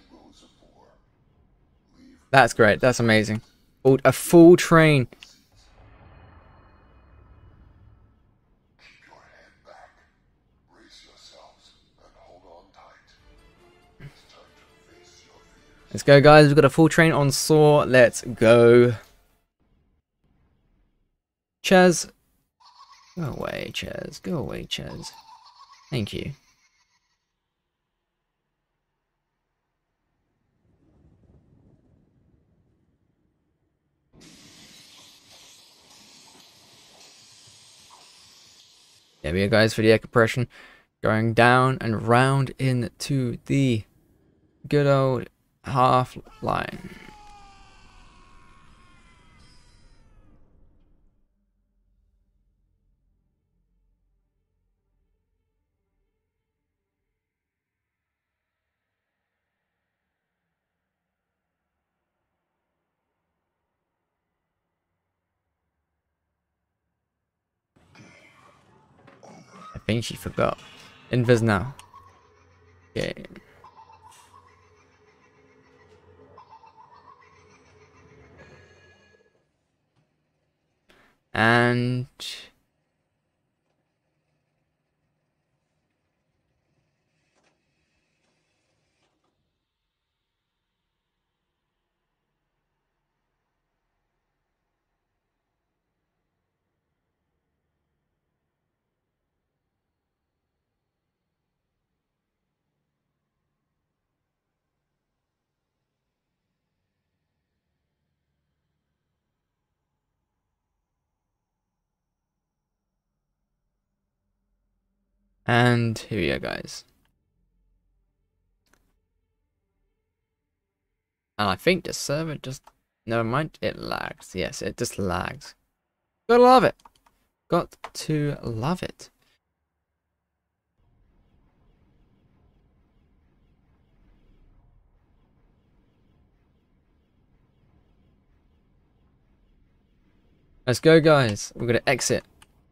B: That's great, that's amazing. A full train. Let's go, guys. We've got a full train on Saw. Let's go. Chaz. Go away, Chaz. Go away, Chaz. Thank you. There we go, guys, for the air compression. Going down and round into the good old half line. I think she forgot. Invis now. Okay. And here we go, guys. And I think the server just... Never mind, it lags. Yes, it just lags. Gotta love it. Got to love it. Let's go, guys. We're gonna exit.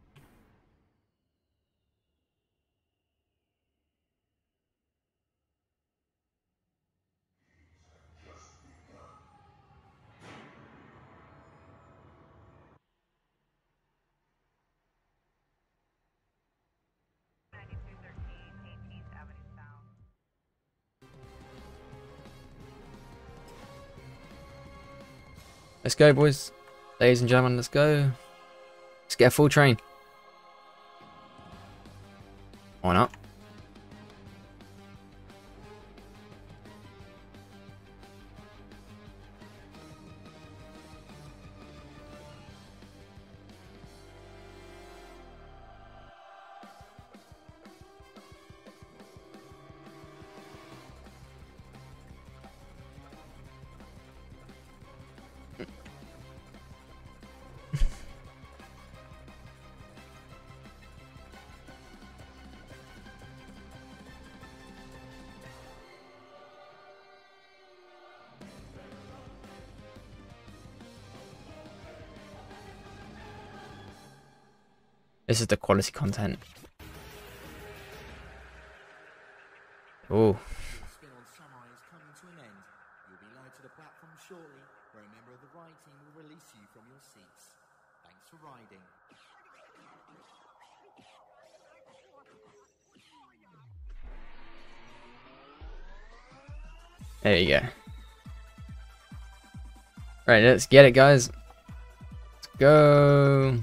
B: Let's go, boys. Ladies and gentlemen, let's go. Let's get a full train. Why not? This is the quality content. Oh.
D: Spin on Samurai is coming to an end. You'll be lowered to the platform shortly, where a member of the ride team will release you from your seats. Thanks for riding.
B: There you go. Right, let's get it, guys. Let's go.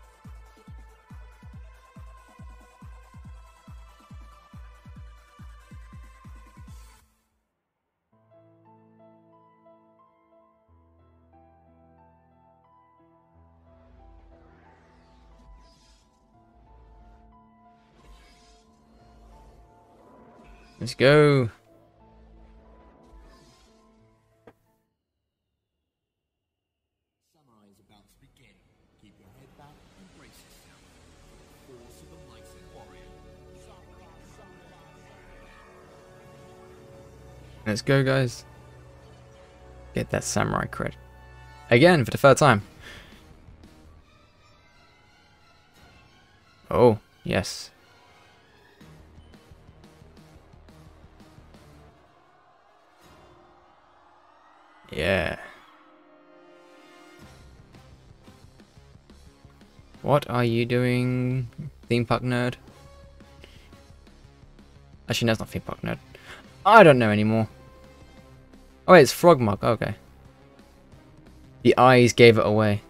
B: Let's go.
D: Samurai is about to begin. Keep your head back and brace yourself. For the force of the mighty warrior.
B: Let's go, guys. Get that samurai cred. Again, for the third time. Oh, yes. Yeah. What are you doing, theme park nerd? Actually, no, it's not theme park nerd. I don't know anymore. Oh wait, it's Frogmug. Okay. The eyes gave it away.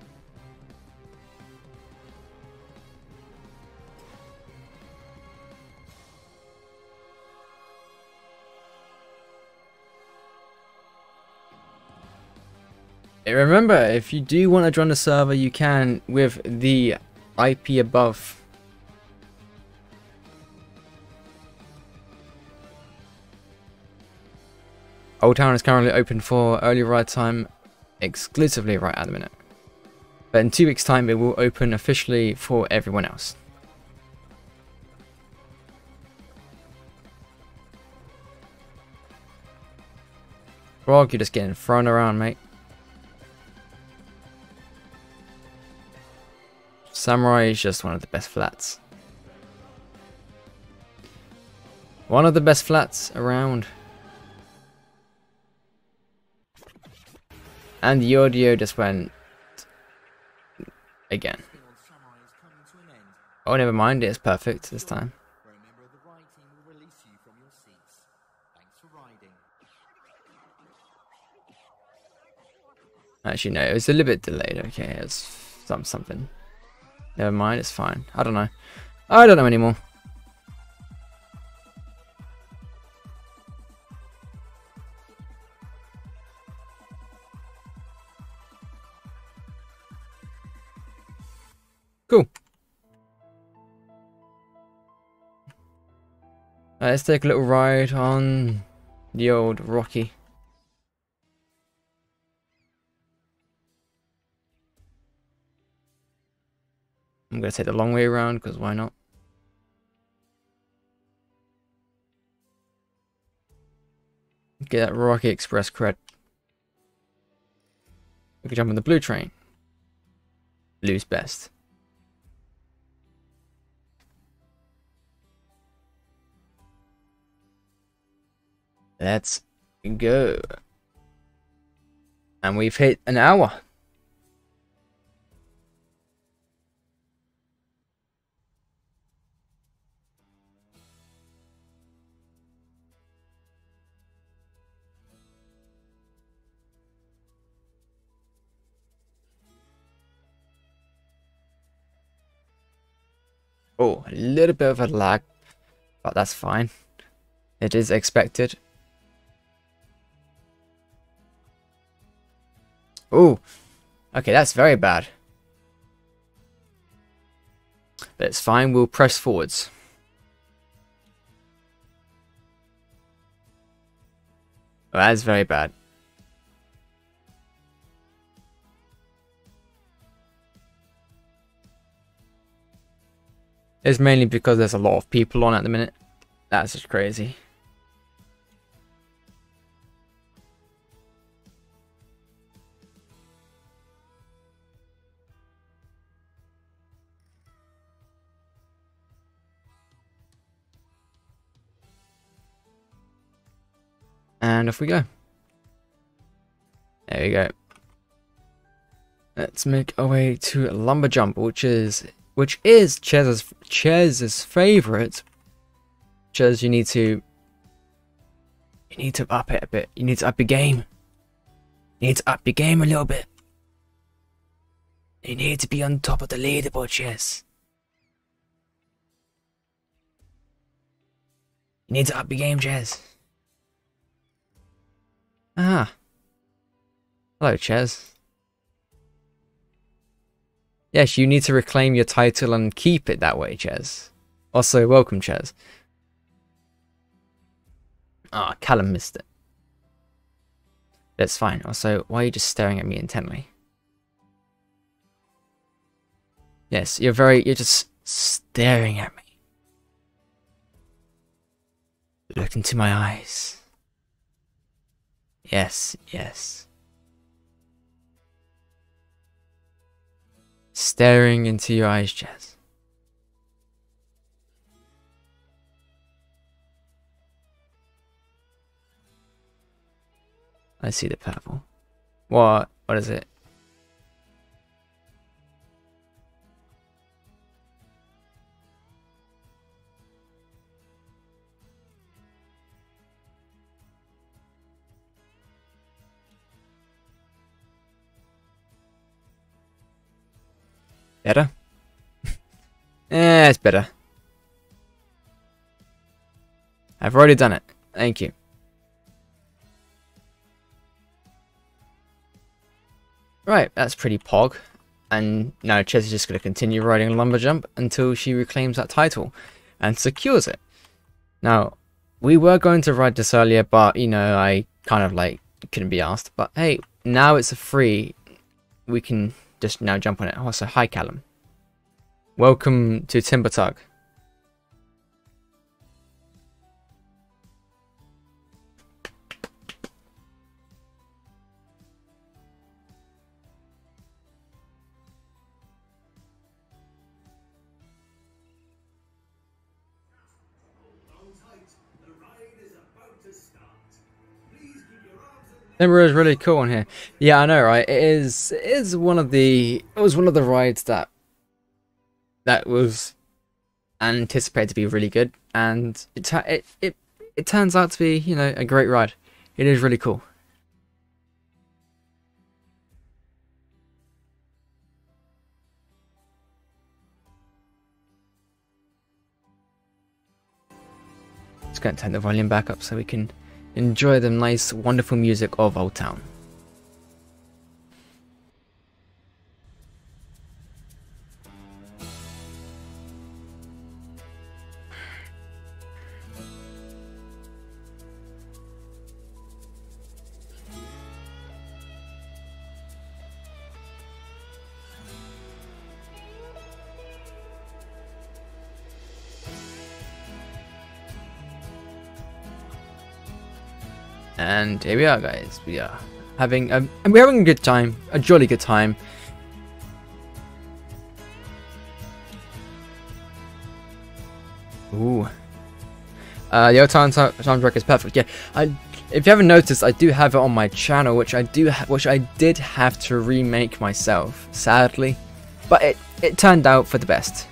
B: Remember, if you do want to join the server, you can with the IP above. Old Town is currently open for early ride time exclusively right at the minute. But in 2 weeks' time, it will open officially for everyone else. Frog, you're just getting thrown around, mate. Samurai is just one of the best flats. One of the best flats around. And the audio just went again.
D: Spin on Samurai is coming to an end.
B: Oh, never mind, it's perfect this time.
D: Where a member of the ride team will release you from your seats. Thanks for riding.
B: Actually, no, it was a little bit delayed. Okay, it's something. Never mind, it's fine. I don't know. I don't know anymore. Cool. Let's take a little ride on the old Rocky. I'm going to take the long way around, because why not? Get that Rocky Express cred. We can jump on the blue train. Blue's best. Let's go. And we've hit an hour. Oh, a little bit of a lag, but that's fine. It is expected. Oh, okay, that's very bad. But it's fine, we'll press forwards. Oh, that's very bad. It's mainly because there's a lot of people on at the minute. That's just crazy. And off we go. There we go. Let's make our way to Lumber Jump, which is Chez's favorite. Chez, you need to up it a bit. You need to up your game. You need to up your game a little bit. You need to be on top of the leaderboard, Chez. You need to up your game, Chez. Ah. Hello, Chez. Yes, you need to reclaim your title and keep it that way, Chez. Also, welcome, Chez. Ah, Callum missed it. That's fine. Also, why are you just staring at me intently? Yes, you're just staring at me. Look into my eyes. Yes, yes. Staring into your eyes, Chez. I see the purple. What is it? Better? It's better. I've already done it. Thank you. Right, that's pretty pog. And now Chez is just going to continue riding Lumber Jump until she reclaims that title and secures it. Now, we were going to ride this earlier, but, you know, I kind of like couldn't be asked. But hey, now it's a free. We can just now jump on it. Also, hi Callum. Welcome to Timber Tug. Timber is really cool on here. Yeah, I know, right? It is one of the rides that was anticipated to be really good, and it turns out to be, you know, a great ride. It is really cool. Just going to turn the volume back up so we can enjoy the nice, wonderful music of Old Town. And here we are, guys. We are having we're having a good time, a jolly good time. Ooh, the Old Town soundtrack is perfect. Yeah, if you haven't noticed, I do have it on my channel, which I did have to remake myself, sadly, but it turned out for the best.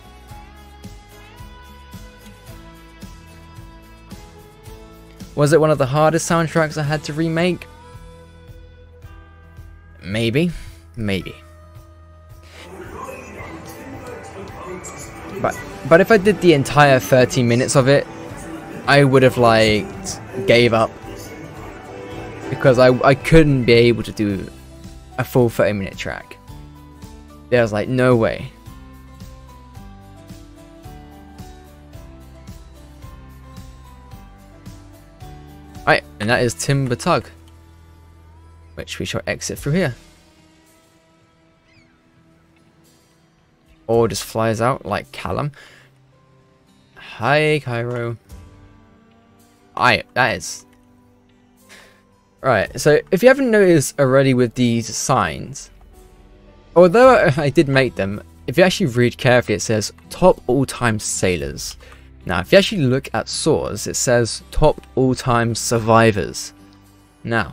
B: Was it one of the hardest soundtracks I had to remake? Maybe. But if I did the entire 30 minutes of it, I would have gave up, because I couldn't be able to do a full 30-minute track. There was no way. Right, and that is Timber Tug, which we shall exit through here. Or just flies out like Callum. Hi, Cairo. That is... Right, so if you haven't noticed already with these signs, although I did make them, if you actually read carefully, it says top all-time sailors. Now, if you actually look at Soars, it says top all-time survivors. Now,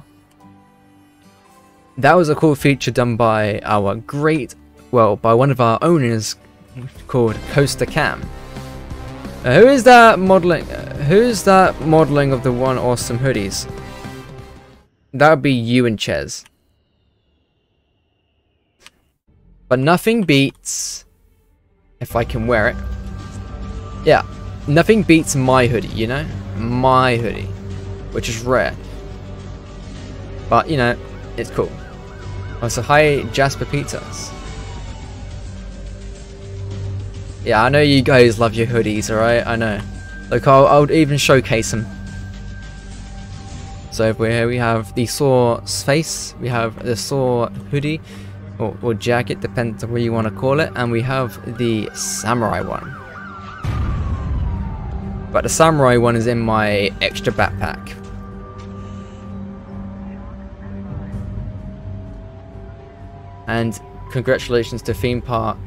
B: that was a cool feature done by our by one of our owners called Coaster Cam. Who is that modeling? Who's that modeling of the one awesome hoodies? That would be you and Ches. But nothing beats, if I can wear it. Yeah, nothing beats my hoodie, you know? My hoodie. Which is rare. But, you know, it's cool. Also, hi, Jasper Pizzas. Yeah, I know you guys love your hoodies, alright? I know. Look, I'll even showcase them. So here we have the Saw's face, we have the Saw hoodie, or jacket, depends on what you want to call it, and we have the samurai one. But the samurai one is in my extra backpack. And congratulations to Theme Park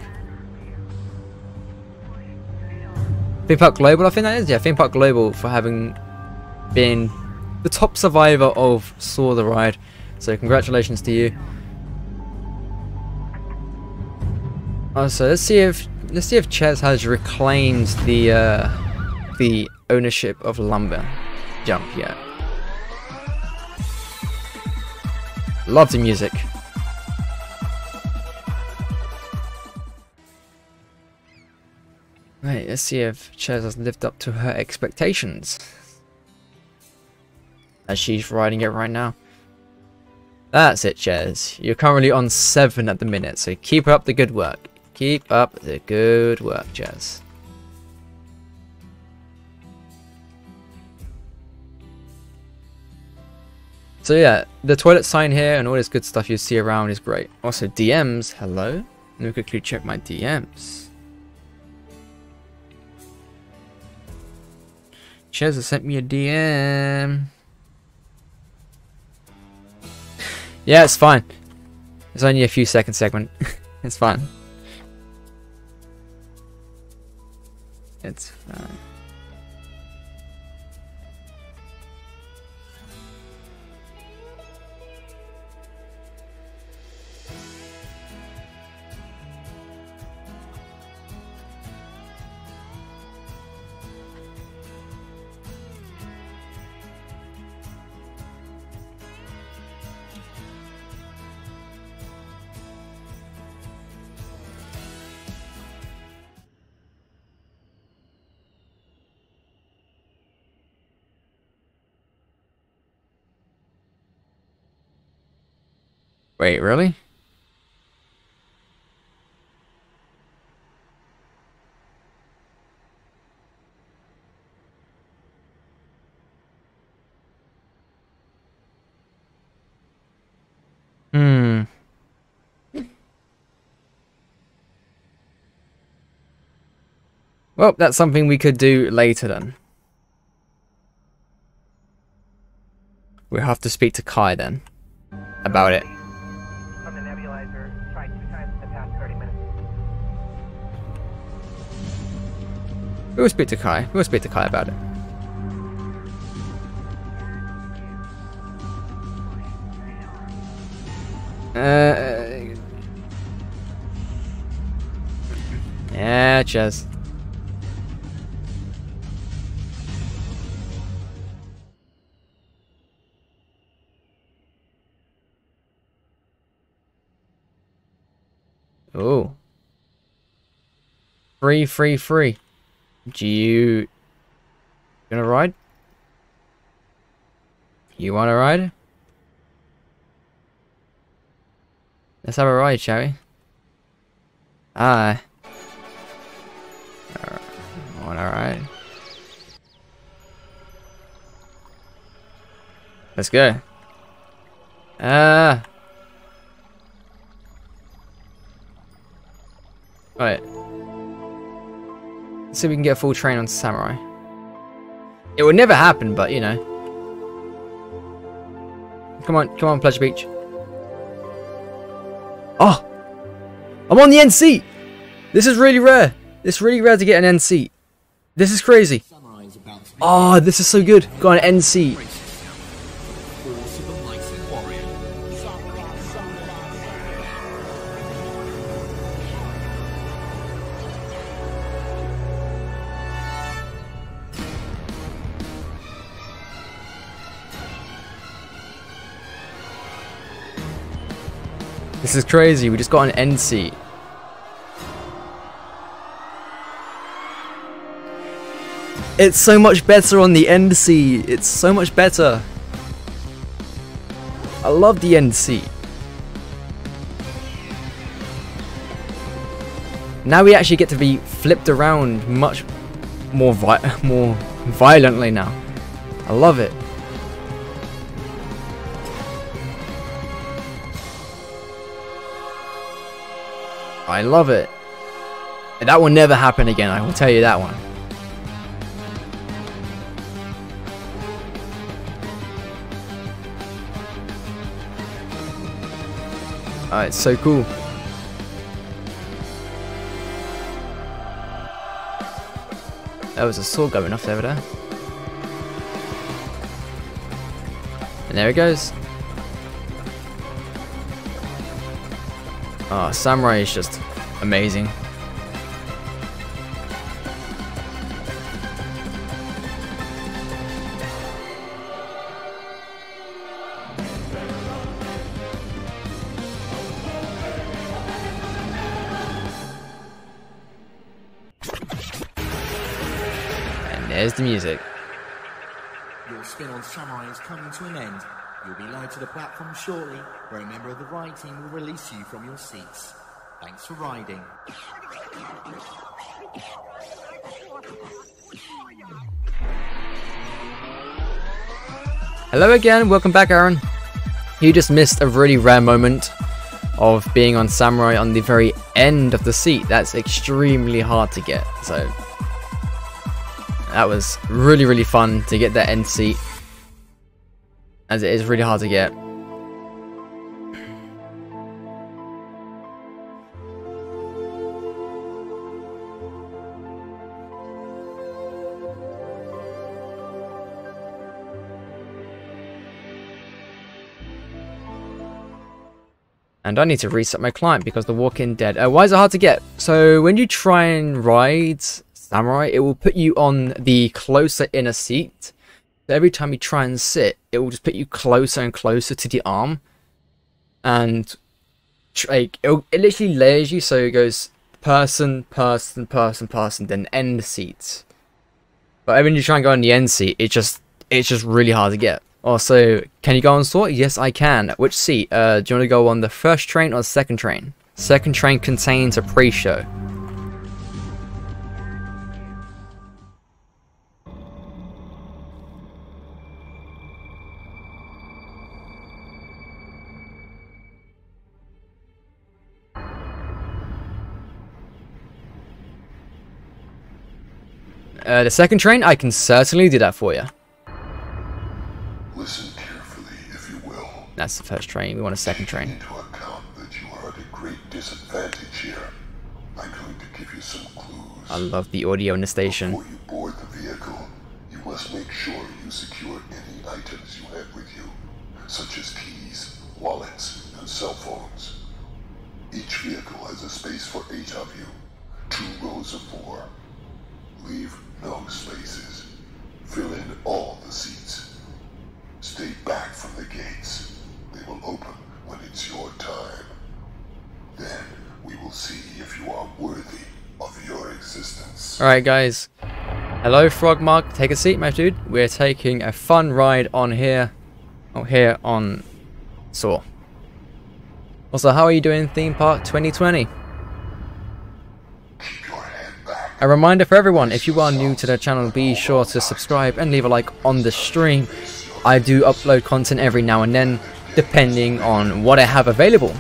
B: Global, I think that is, yeah, Theme Park Global, for having been the top survivor of Saw the Ride. So congratulations to you. Also, let's see if Ches has reclaimed the ownership of Lumber Jump yet. Love the music. Right, let's see if Ches has lived up to her expectations. As she's riding it right now. That's it, Ches. You're currently on 7 at the minute, so keep up the good work. Keep up the good work, Ches. So yeah, the toilet sign here and all this good stuff you see around is great. Also DMs, hello. Let me quickly check my DMs. Ches has sent me a DM. Yeah, it's fine. It's only a few second segment. It's fine. It's fine. Wait, really? Well, that's something we could do later then. We'll have to speak to Kai then about it.
H: From the nebulizer, tried 2 times in the past 30 minutes.
B: We'll speak to Kai. We'll speak to Kai about it. Yeah, Ches. Oh. Free. Do you gonna ride? You wanna ride? Let's have a ride, shall we? Aye. Wanna ride? Let's go. Right. Let's see if we can get a full train on Samurai. It would never happen, but you know. Come on, Pleasure Beach. Oh! I'm on the end seat! This is really rare. It's really rare to get an end seat. This is crazy. Oh, this is so good. Got an end seat. This is crazy. We just got an end seat. It's so much better on the end seat. It's so much better. I love the end seat. Now we actually get to be flipped around much more violently now. I love it. I love it. That will never happen again, I will tell you that one. Oh, it's so cool. There was a saw going off over there. And there it goes. Oh, Samurai is just amazing. And there's the music.
D: Your spin on Samurai is coming to an end. You'll be lowered to the platform shortly, where a member of the ride team will release you from your seats. Thanks for riding.
B: Hello again, welcome back, Aaron. You just missed a really rare moment of being on Samurai on the very end of the seat. That's extremely hard to get, so that was really, really fun to get that end seat, as it is really hard to get. And I need to reset my client because the walk-in dead. Why is it hard to get? So when you try and ride Samurai, it will put you on the closer inner seat. So every time you try and sit, it will just put you closer and closer to the arm. And like it literally layers you, so it goes person, person, person, person, then end seats. But when you try and go on the end seat, it's just really hard to get. Also, can you go on sort? Yes, I can. Which seat? Do you want to go on the first train or the second train? Second train contains a pre-show. The second train, I can certainly do that for you.
C: Listen carefully, if you will.
B: That's the first train. We want a second train.
C: Into account that you are at a great disadvantage here. I'm going to give you some clues.
B: I love the audio in the station.
C: Before you board the vehicle, you must make sure you secure any items you have with you, such as keys, wallets, and cell phones. Each vehicle has a space for 8 of you, 2 rows of 4. Leave no spaces. Fill in all the seats. Stay back from the gates. They will open when it's your time. Then we will see if you are worthy of your existence.
B: Alright guys. Hello Frogmark. Take a seat, my dude. We're taking a fun ride on here. Oh, here on Saw. Also, how are you doing Theme Park 2020?
C: Keep your head back.
B: A reminder for everyone, if you are new to the channel, be sure to subscribe and leave a like on the stream. I do upload content every now and then, depending on what I have available.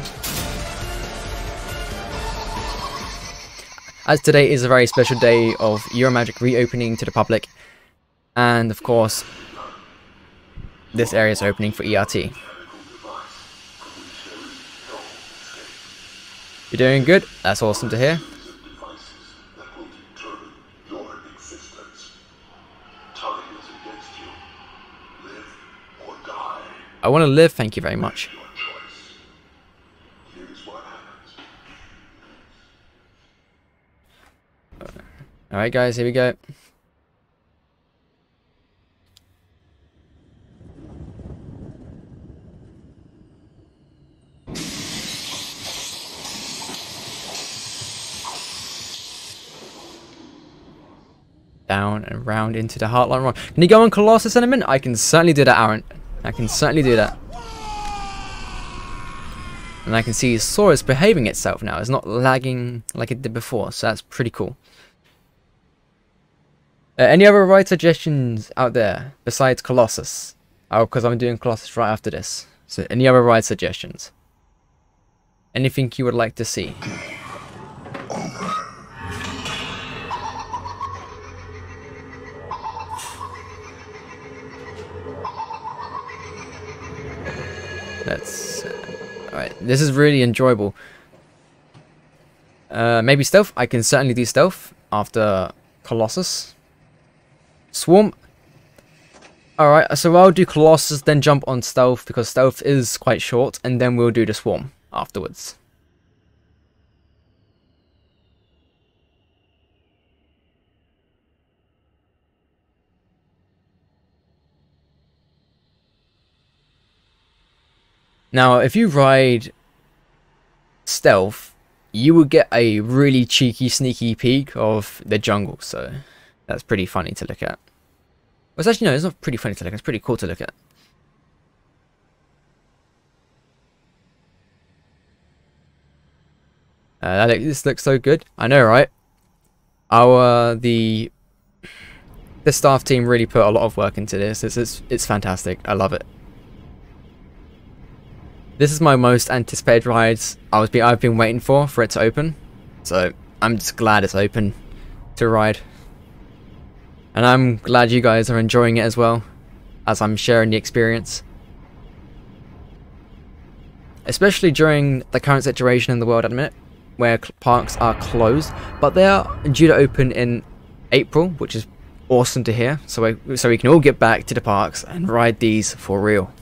B: As today is a very special day of EuroMagic reopening to the public, and of course, this area is opening for ERT. You're doing good? That's awesome to hear. I want to live, thank you very much. Alright guys, here we go. down and round into the Heartline Run. Can you go on Colossus in a minute? I can certainly do that, Aaron. I can certainly do that. And I can see Saurus behaving itself now. It's not lagging like it did before, so that's pretty cool. Any other ride suggestions out there besides Colossus? Oh, because I'm doing Colossus right after this. So any other ride suggestions? Anything you would like to see? Let's... Alright, this is really enjoyable. Maybe stealth? I can certainly do stealth after Colossus. Swarm? Alright, so I'll do Colossus, then jump on stealth, because stealth is quite short, and then we'll do the swarm afterwards. Now, if you ride stealth, you will get a really cheeky, sneaky peek of the jungle, so that's pretty funny to look at. Well, it's actually, no, it's not pretty funny to look at, it's pretty cool to look at. This looks so good. I know, right? The staff team really put a lot of work into this. It's fantastic. I love it. This is my most anticipated ride I've been waiting for it to open. So I'm just glad it's open to ride. And I'm glad you guys are enjoying it as well, as I'm sharing the experience. Especially during the current situation in the world at the minute, where parks are closed, but they are due to open in April, which is awesome to hear. So we can all get back to the parks and ride these for real.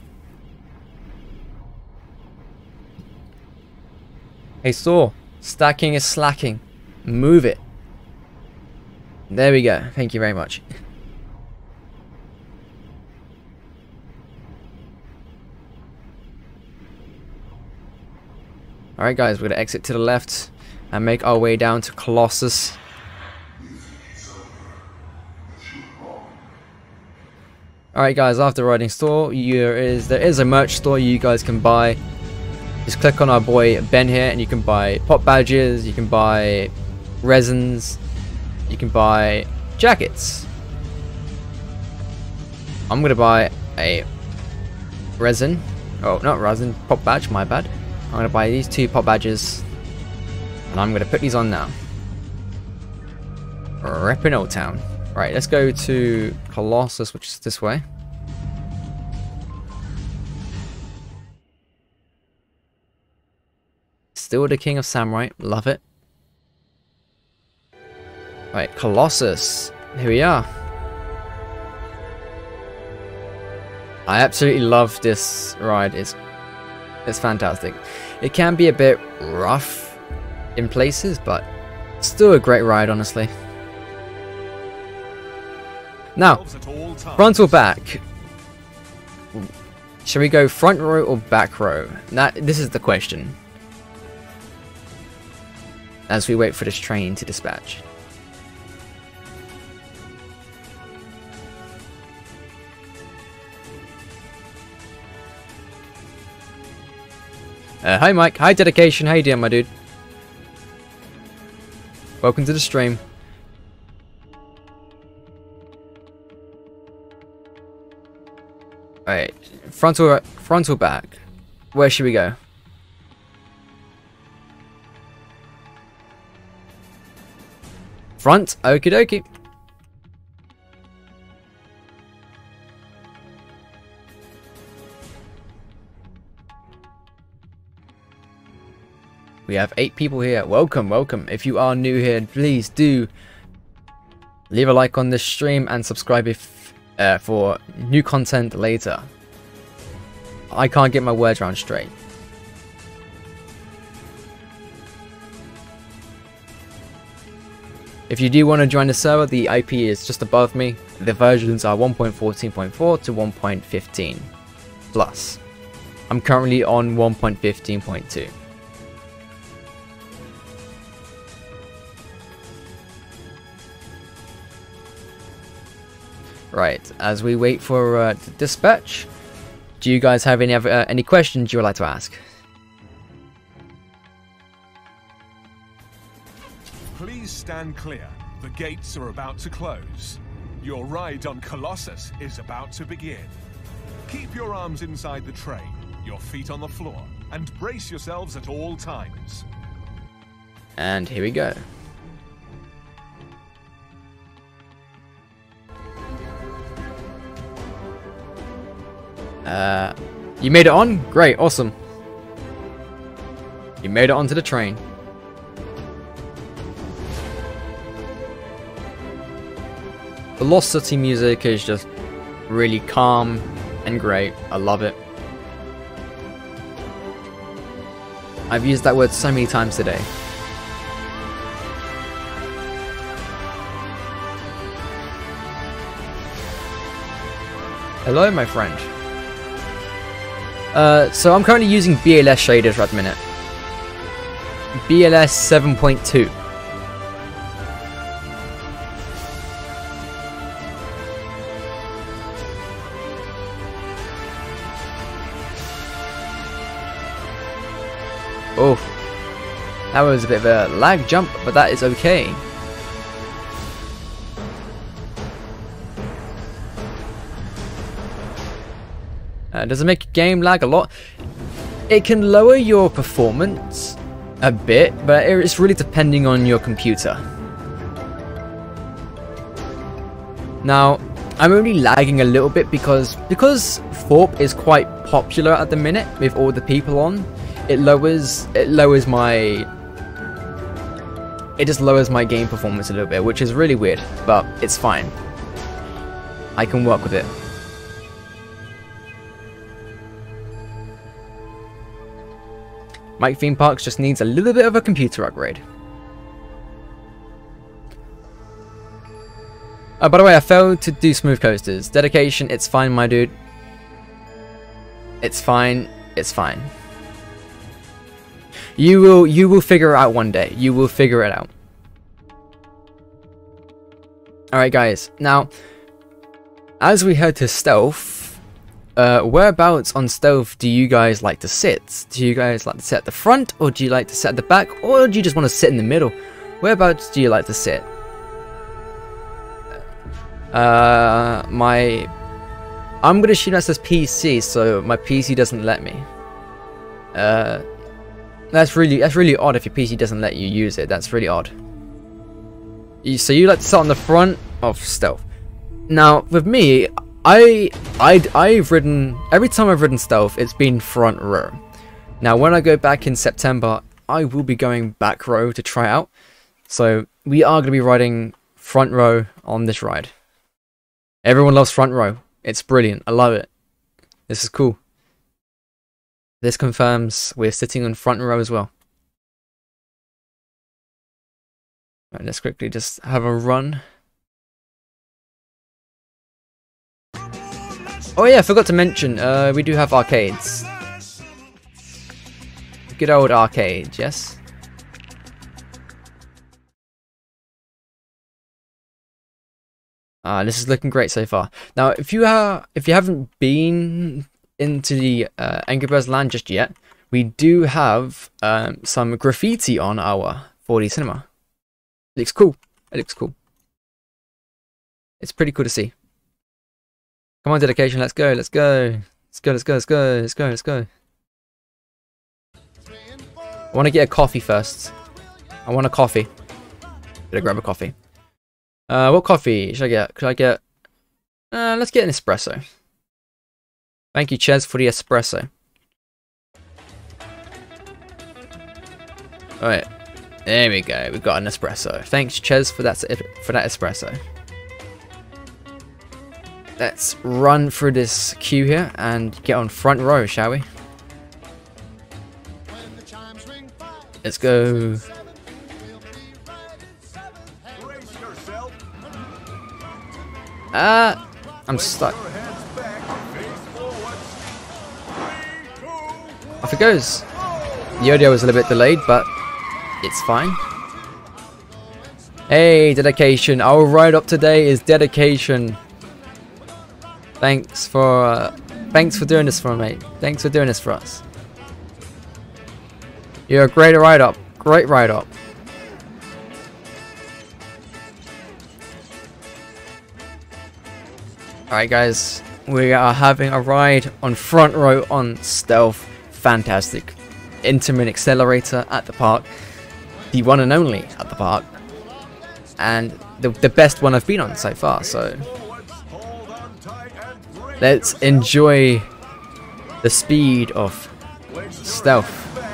B: Hey Saw, stacking is slacking. Move it. There we go. Thank you very much. Alright guys, we're going to exit to the left and make our way down to Colossus. Alright guys, after riding store, there is a merch store you guys can buy. Just click on our boy Ben here and you can buy pop badges, you can buy resins, you can buy jackets. I'm going to buy a resin. Oh, not resin, pop badge, my bad. I'm going to buy these 2 pop badges and I'm going to put these on now. Reppin' Old Town. Right, let's go to Colossus, which is this way. Still the king of samurai, love it. Right, Colossus, here we are. I absolutely love this ride, it's fantastic. It can be a bit rough in places, but still a great ride, honestly. Now, front or back? Shall we go front row or back row? This is the question. As we wait for this train to dispatch. Hi Mike, hi Dedication, how you doing my dude? Welcome to the stream. Alright, front or back? Where should we go? Front, okie dokie. We have 8 people here. Welcome, welcome. If you are new here, please do leave a like on this stream and subscribe if for new content later. I can't get my words around straight. If you do want to join the server, the IP is just above me. The versions are 1.14.4 to 1.15 plus. I'm currently on 1.15.2. Right, as we wait for dispatch, do you guys have any questions you would like to ask?
F: Please stand clear. The gates are about to close. Your ride on Colossus is about to begin. Keep your arms inside the train, your feet on the floor, and brace yourselves at all times.
B: And here we go. You made it on? Great, awesome. You made it onto the train. The Lost City music is just really calm and great. I love it. I've used that word so many times today. Hello, my friend. So I'm currently using BLS shaders right at the minute. BLS 7.2. Oh, that was a bit of a lag jump, but that is okay. Does it make game lag a lot? It can lower your performance a bit, but it's really depending on your computer. Now, I'm only lagging a little bit because Thorpe is quite popular at the minute with all the people on. It just lowers my game performance a little bit, which is really weird, but it's fine. I can work with it. Mike Theme Parks just needs a little bit of a computer upgrade. Oh, by the way, I failed to do smooth coasters. Dedication, it's fine, my dude. It's fine. It's fine. You will figure it out one day. You will figure it out. Alright, guys. Now, as we head to stealth, whereabouts on stealth do you guys like to sit? Do you guys like to sit at the front, or do you like to sit at the back, or do you just want to sit in the middle? Whereabouts do you like to sit? I'm gonna shoot that says PC, so my PC doesn't let me. That's really odd if your PC doesn't let you use it. That's really odd. So you like to sit on the front of stealth. Now, with me, I've ridden, every time I've ridden stealth, it's been front row. Now, when I go back in September, I will be going back row to try out. So we are going to be riding front row on this ride. Everyone loves front row. It's brilliant. I love it. This is cool. This confirms we're sitting on front row as well. Right, let's quickly just have a run. Oh yeah, I forgot to mention, we do have arcades. Good old arcades, yes? This is looking great so far. Now, if you haven't been into the Angry Birds land just yet, we do have some graffiti on our 4D cinema. It looks cool. It looks cool. It's pretty cool to see. Come on, dedication, let's go, let's go. Let's go, let's go, let's go, let's go, let's go. I want to get a coffee first. I want a coffee. Gotta grab a coffee. What coffee should I get? Could I get... let's get an espresso. Thank you, Ches, for the espresso. Alright. There we go. We've got an espresso. Thanks, Ches, for that espresso. Let's run through this queue here and get on front row, shall we? Let's go. I'm stuck. Off it goes. The audio was a little bit delayed, but it's fine. Hey, dedication. Our ride up today is dedication. Thanks for doing this for me, mate. Thanks for doing this for us. You're a great ride-up. Great ride-up. Alright guys, we are having a ride on front row on Stealth. Fantastic. Intimate accelerator at the park. The one and only at the park. And the best one I've been on so far, so let's enjoy the speed of Stealth.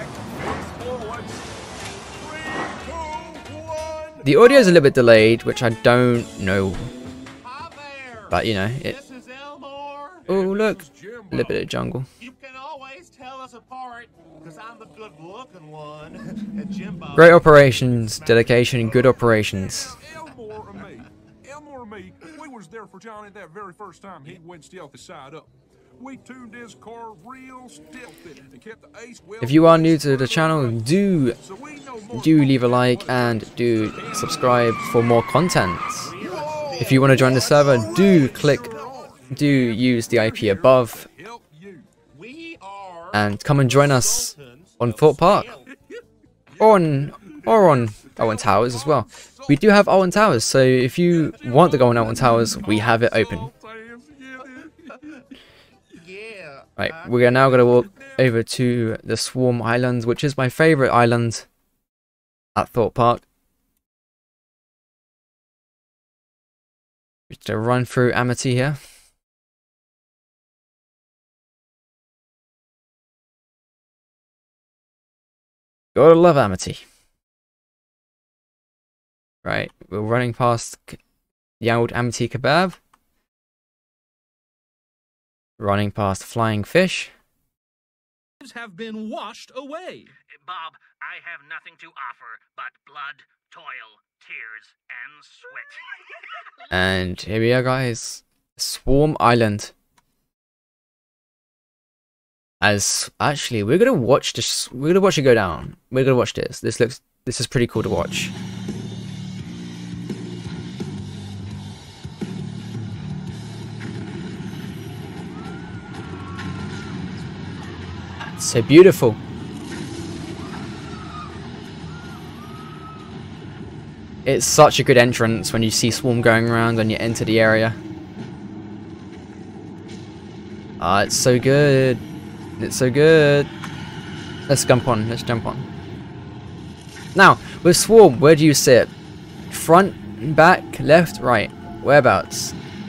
B: The audio is a little bit delayed, which I don't know, but you know it. Oh look, a little bit of jungle.
I: You can always tell us apart, because I'm the good-looking one. And Jimbo.
B: Great operations, dedication, and good operations.
F: Elmore and me, we was there for Johnny that very first time he went stealthy side up. We tuned his car real stealthy and kept the ace well.
B: If you are new to the channel, do leave a like and do subscribe for more content. If you want to join the server, do use the IP above and come and join us on Thorpe Park or on Owen Towers as well. We do have Owen Towers, so if you want to go on Owen Towers, we have it open. Right, we are now going to walk over to the Swarm Island, which is my favourite island at Thorpe Park. Just to run through Amity here. Gotta love Amity. Right, we're running past the old Amity Kebab. Running past Flying Fish.
E: Have been washed away.
J: Bob, I have nothing to offer but blood, toil, tears, and sweat.
B: And here we are, guys. Swarm Island. As actually, we're gonna watch this. We're gonna watch it go down. We're gonna watch this. This is pretty cool to watch. So beautiful. It's such a good entrance when you see Swarm going around and you enter the area. Ah, it's so good. It's so good. Let's jump on. Let's jump on. Now, with Swarm, where do you sit? Front, back, left, right? Whereabouts?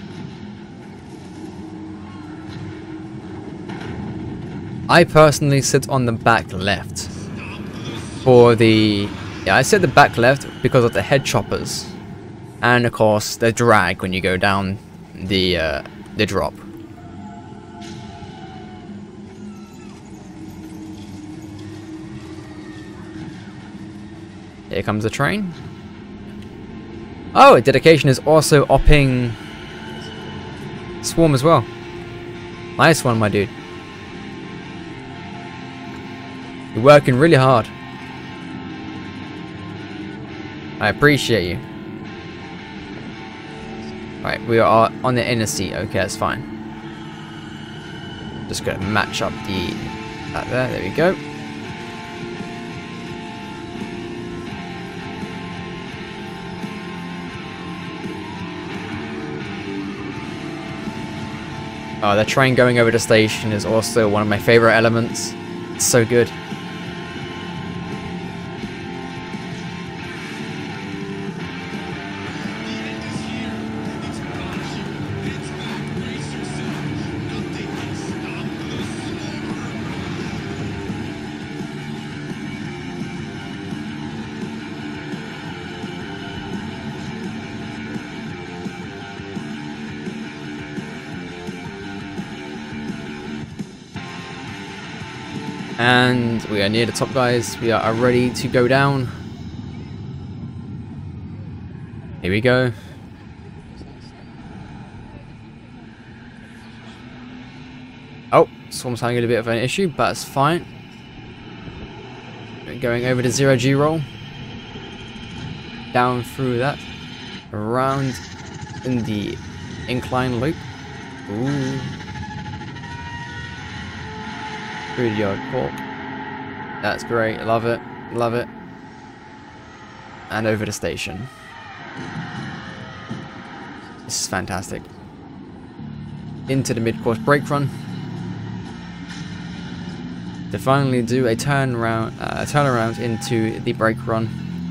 B: I personally sit on the back left. For the... Yeah, I sit the back left because of the head choppers. And of course, the drag when you go down the drop. Here comes the train. Oh, dedication is also opping Swarm as well. Nice one, my dude. You're working really hard. I appreciate you. Right, we are on the inner seat. Okay, that's fine. Just gonna match up that there. There we go. Oh, the train going over the station is also one of my favorite elements. It's so good. And we are near the top, guys. We are ready to go down. Here we go. Oh, Swarm's having a bit of an issue, but it's fine. We're going over the 0G roll. Down through that. Around in the incline loop. Ooh. 3-yard cork. That's great. Love it. Love it. And over the station. This is fantastic. Into the mid-course brake run. To finally do a turnaround into the brake run.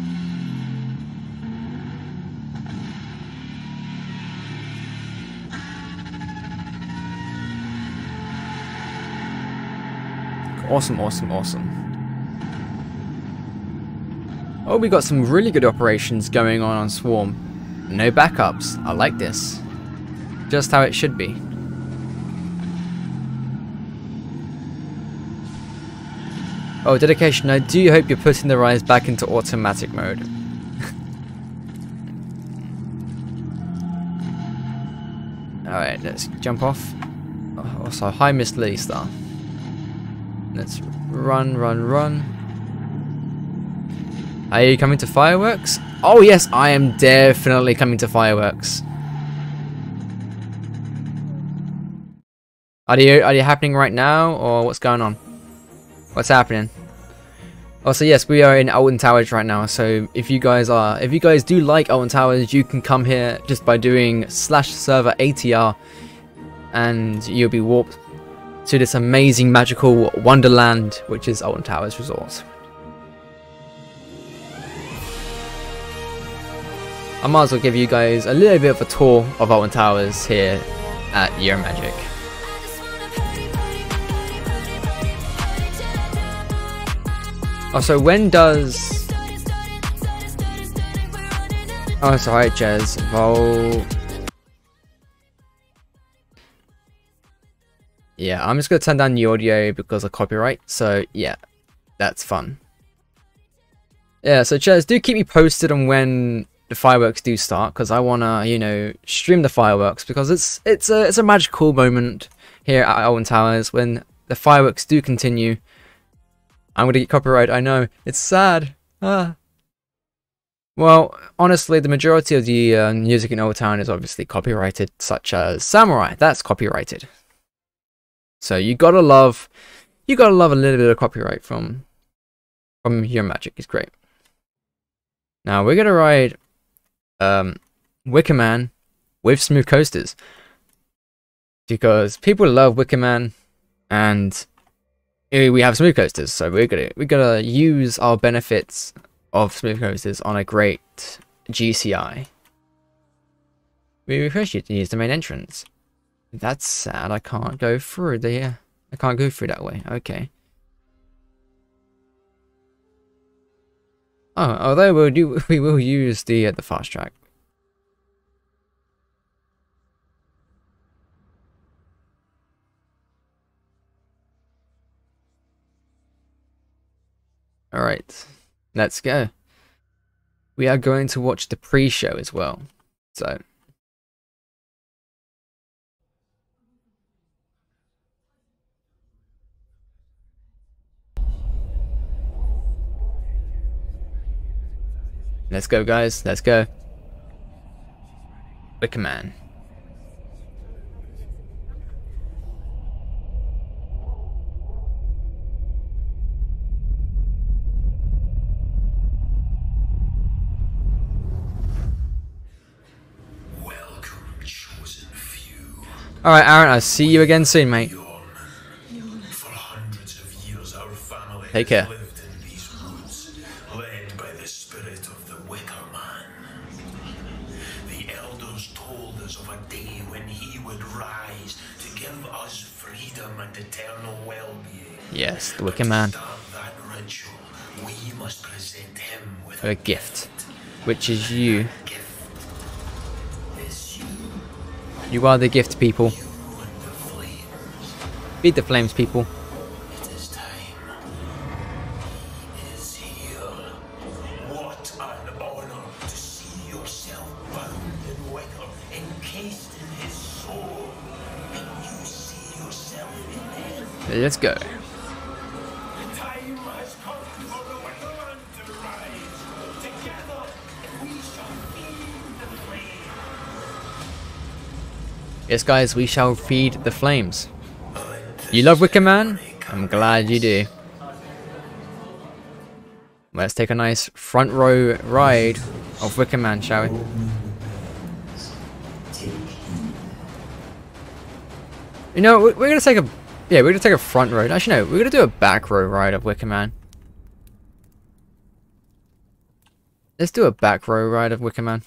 B: Awesome, awesome, awesome. Oh, we got some really good operations going on Swarm. No backups. I like this. Just how it should be. Oh, dedication, I do hope you're putting the rise back into automatic mode. Alright, let's jump off. Oh, also, hi Miss Lily Star. Let's run, run, run. Are you coming to fireworks? Oh yes, I am definitely coming to fireworks. Are you happening right now, or what's going on? What's happening? Also, yes, we are in Alton Towers right now. So if you guys do like Alton Towers, you can come here just by doing /server ATR, and you'll be warped to this amazing magical wonderland, which is Alton Towers Resort. I might as well give you guys a little bit of a tour of Alton Towers here at EuroMagic. Also, when does... Oh, it's alright, Jez. Yeah, I'm just going to turn down the audio because of copyright. So, yeah, that's fun. Yeah, so Jez, do keep me posted on when the fireworks do start, because I want to, you know, stream the fireworks, because it's a magical moment here at Alton Towers when the fireworks do continue. I'm going to get copyright, I know. It's sad. Ah. Well, honestly, the majority of the music in Old Town is obviously copyrighted, such as Samurai. That's copyrighted. So you gotta love a little bit of copyright from EuroMagic. It's great. Now we're gonna ride Wicker Man with smooth coasters, because people love Wicker Man, and we have smooth coasters, so we're gonna use our benefits of smooth coasters on a great GCI. We request you to use the main entrance. That's sad. I can't go through there. I can't go through that way. Okay. Oh, although we will use the fast track. All right, let's go. We are going to watch the pre-show as well. So. Let's go, guys. Let's go. Wicker Man.
C: Welcome, chosen few.
B: Alright, Aaron, I'll see you again soon, mate.
C: For hundreds of years, our family
B: Take care.
C: has lived in these woods, led by the spirit of the Wicker Man. The elders told us of a day when he would rise to give us freedom and eternal well-being.
B: Yes, the Wicker Man.
C: To start that ritual, we must present him with
B: A gift, which is you. You are the gift, people. Feed the flames, people.
C: It is time. He is here. What an honor to see yourself bound in wicker, encased in his soul. Can you see yourself in him?
B: Let's go.
C: The time has come for the Wicker Man to rise. Together, we shall feed the flame.
B: Yes, guys, we shall feed the flames. You love Wicker Man? I'm glad you do. Let's take a nice front row ride of Wicker Man, shall we? You know, we're gonna take a, yeah, we're gonna take a front road. Actually, no, we're gonna do a back row ride of Wicker Man. Let's do a back row ride of Wicker Man.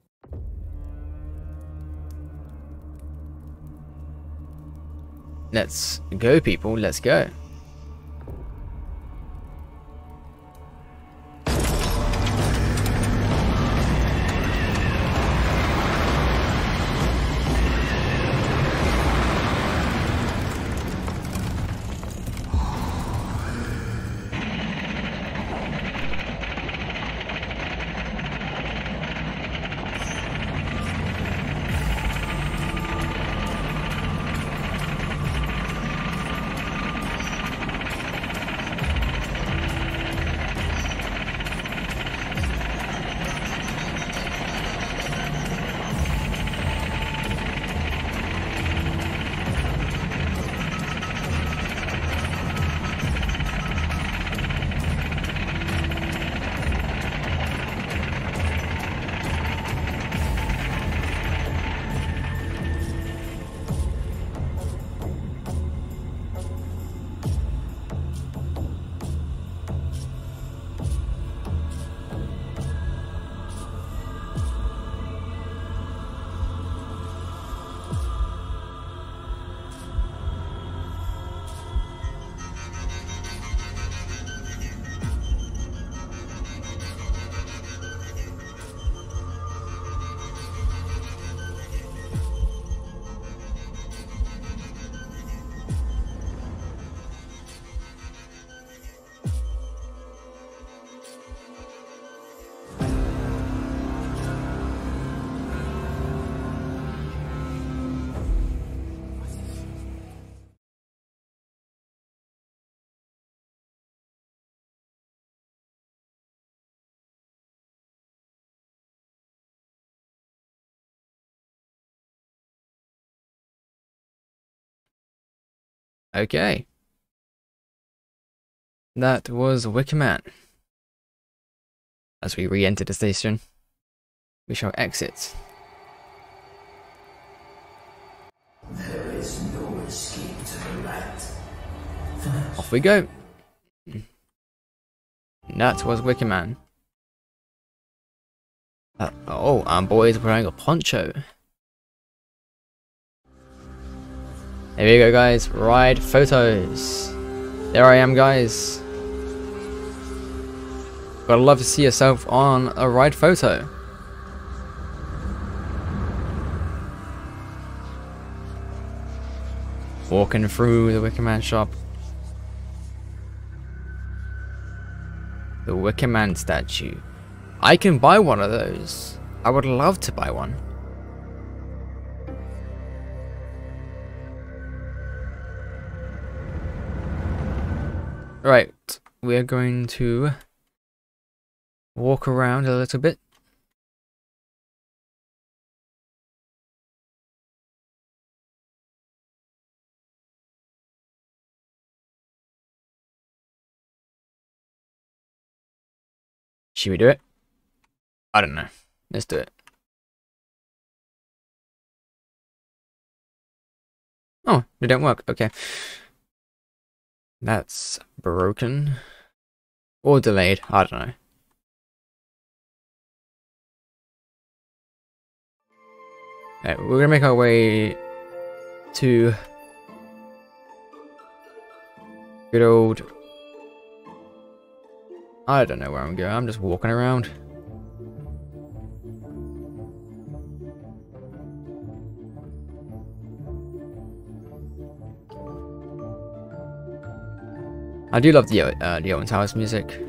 B: Let's go, people. Let's go. Okay. That was Wicker Man. As we re-enter the station, we shall exit.
K: There is no escape to the light.
B: Off we go. That was Wicker Man. Oh, boys wearing a poncho. There we go, guys. Ride photos. There I am, guys. Gotta love to see yourself on a ride photo. Walking through the Wicker Man shop. The Wicker Man statue. I can buy one of those. I would love to buy one. Right, we are going to walk around a little bit. Should we do it? I don't know. Let's do it. Oh, it didn't work. Okay. That's broken. Or delayed. I don't know. Right, we're gonna make our way to good old... I don't know where I'm going. I'm just walking around. I do love the Owen Towers music.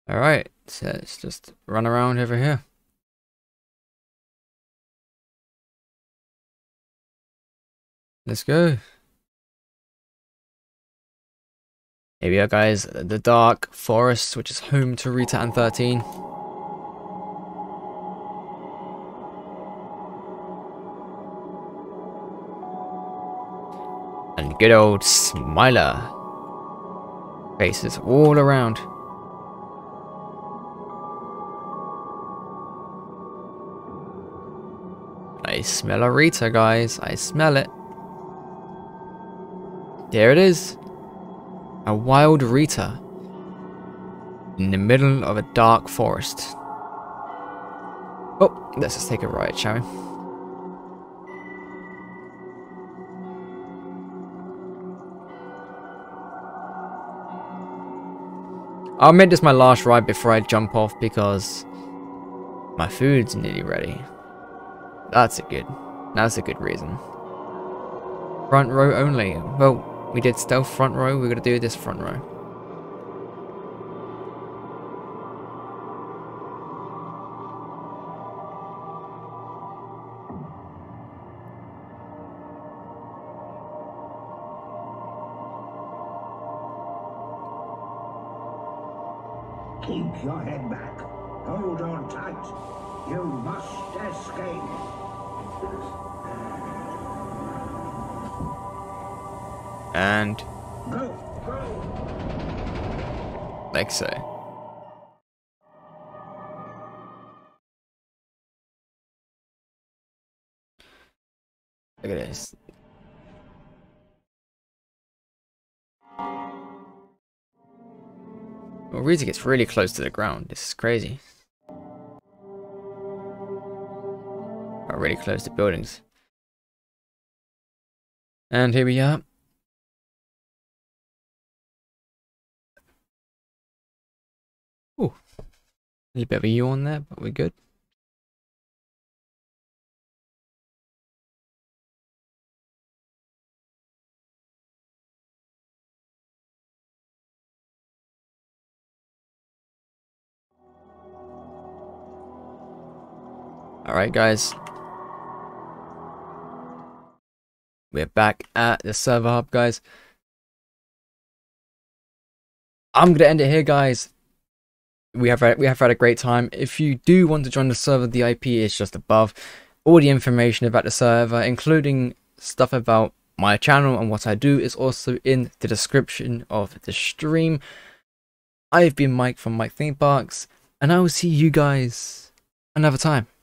B: Alright, so let's just run around over here. Let's go. Here we are, guys. The Dark Forest, which is home to Rita and 13. And good old Smiler. Faces all around. I smell a Rita, guys. I smell it. There it is. A wild Rita. In the middle of a dark forest. Oh, let's just take a ride, shall we? I'll make this my last ride before I jump off because my food's nearly ready. That's a good reason. Front row only. Well, we did stealth front row, we're gonna do this front row.
K: Keep your head back. Hold on tight. You must escape.
B: And
K: Go, go.
B: like so. Look at this. Well, Rita gets really close to the ground. This is crazy. Got really close to buildings. And here we are. Ooh. A little bit of a yawn there, but we're good. Alright, guys. We're back at the server hub, guys. I'm gonna end it here, guys. We have had a great time. If you do want to join the server, the IP is just above. All the information about the server, including stuff about my channel and what I do, is also in the description of the stream. I've been Mike from Mike Theme Parks, and I will see you guys another time.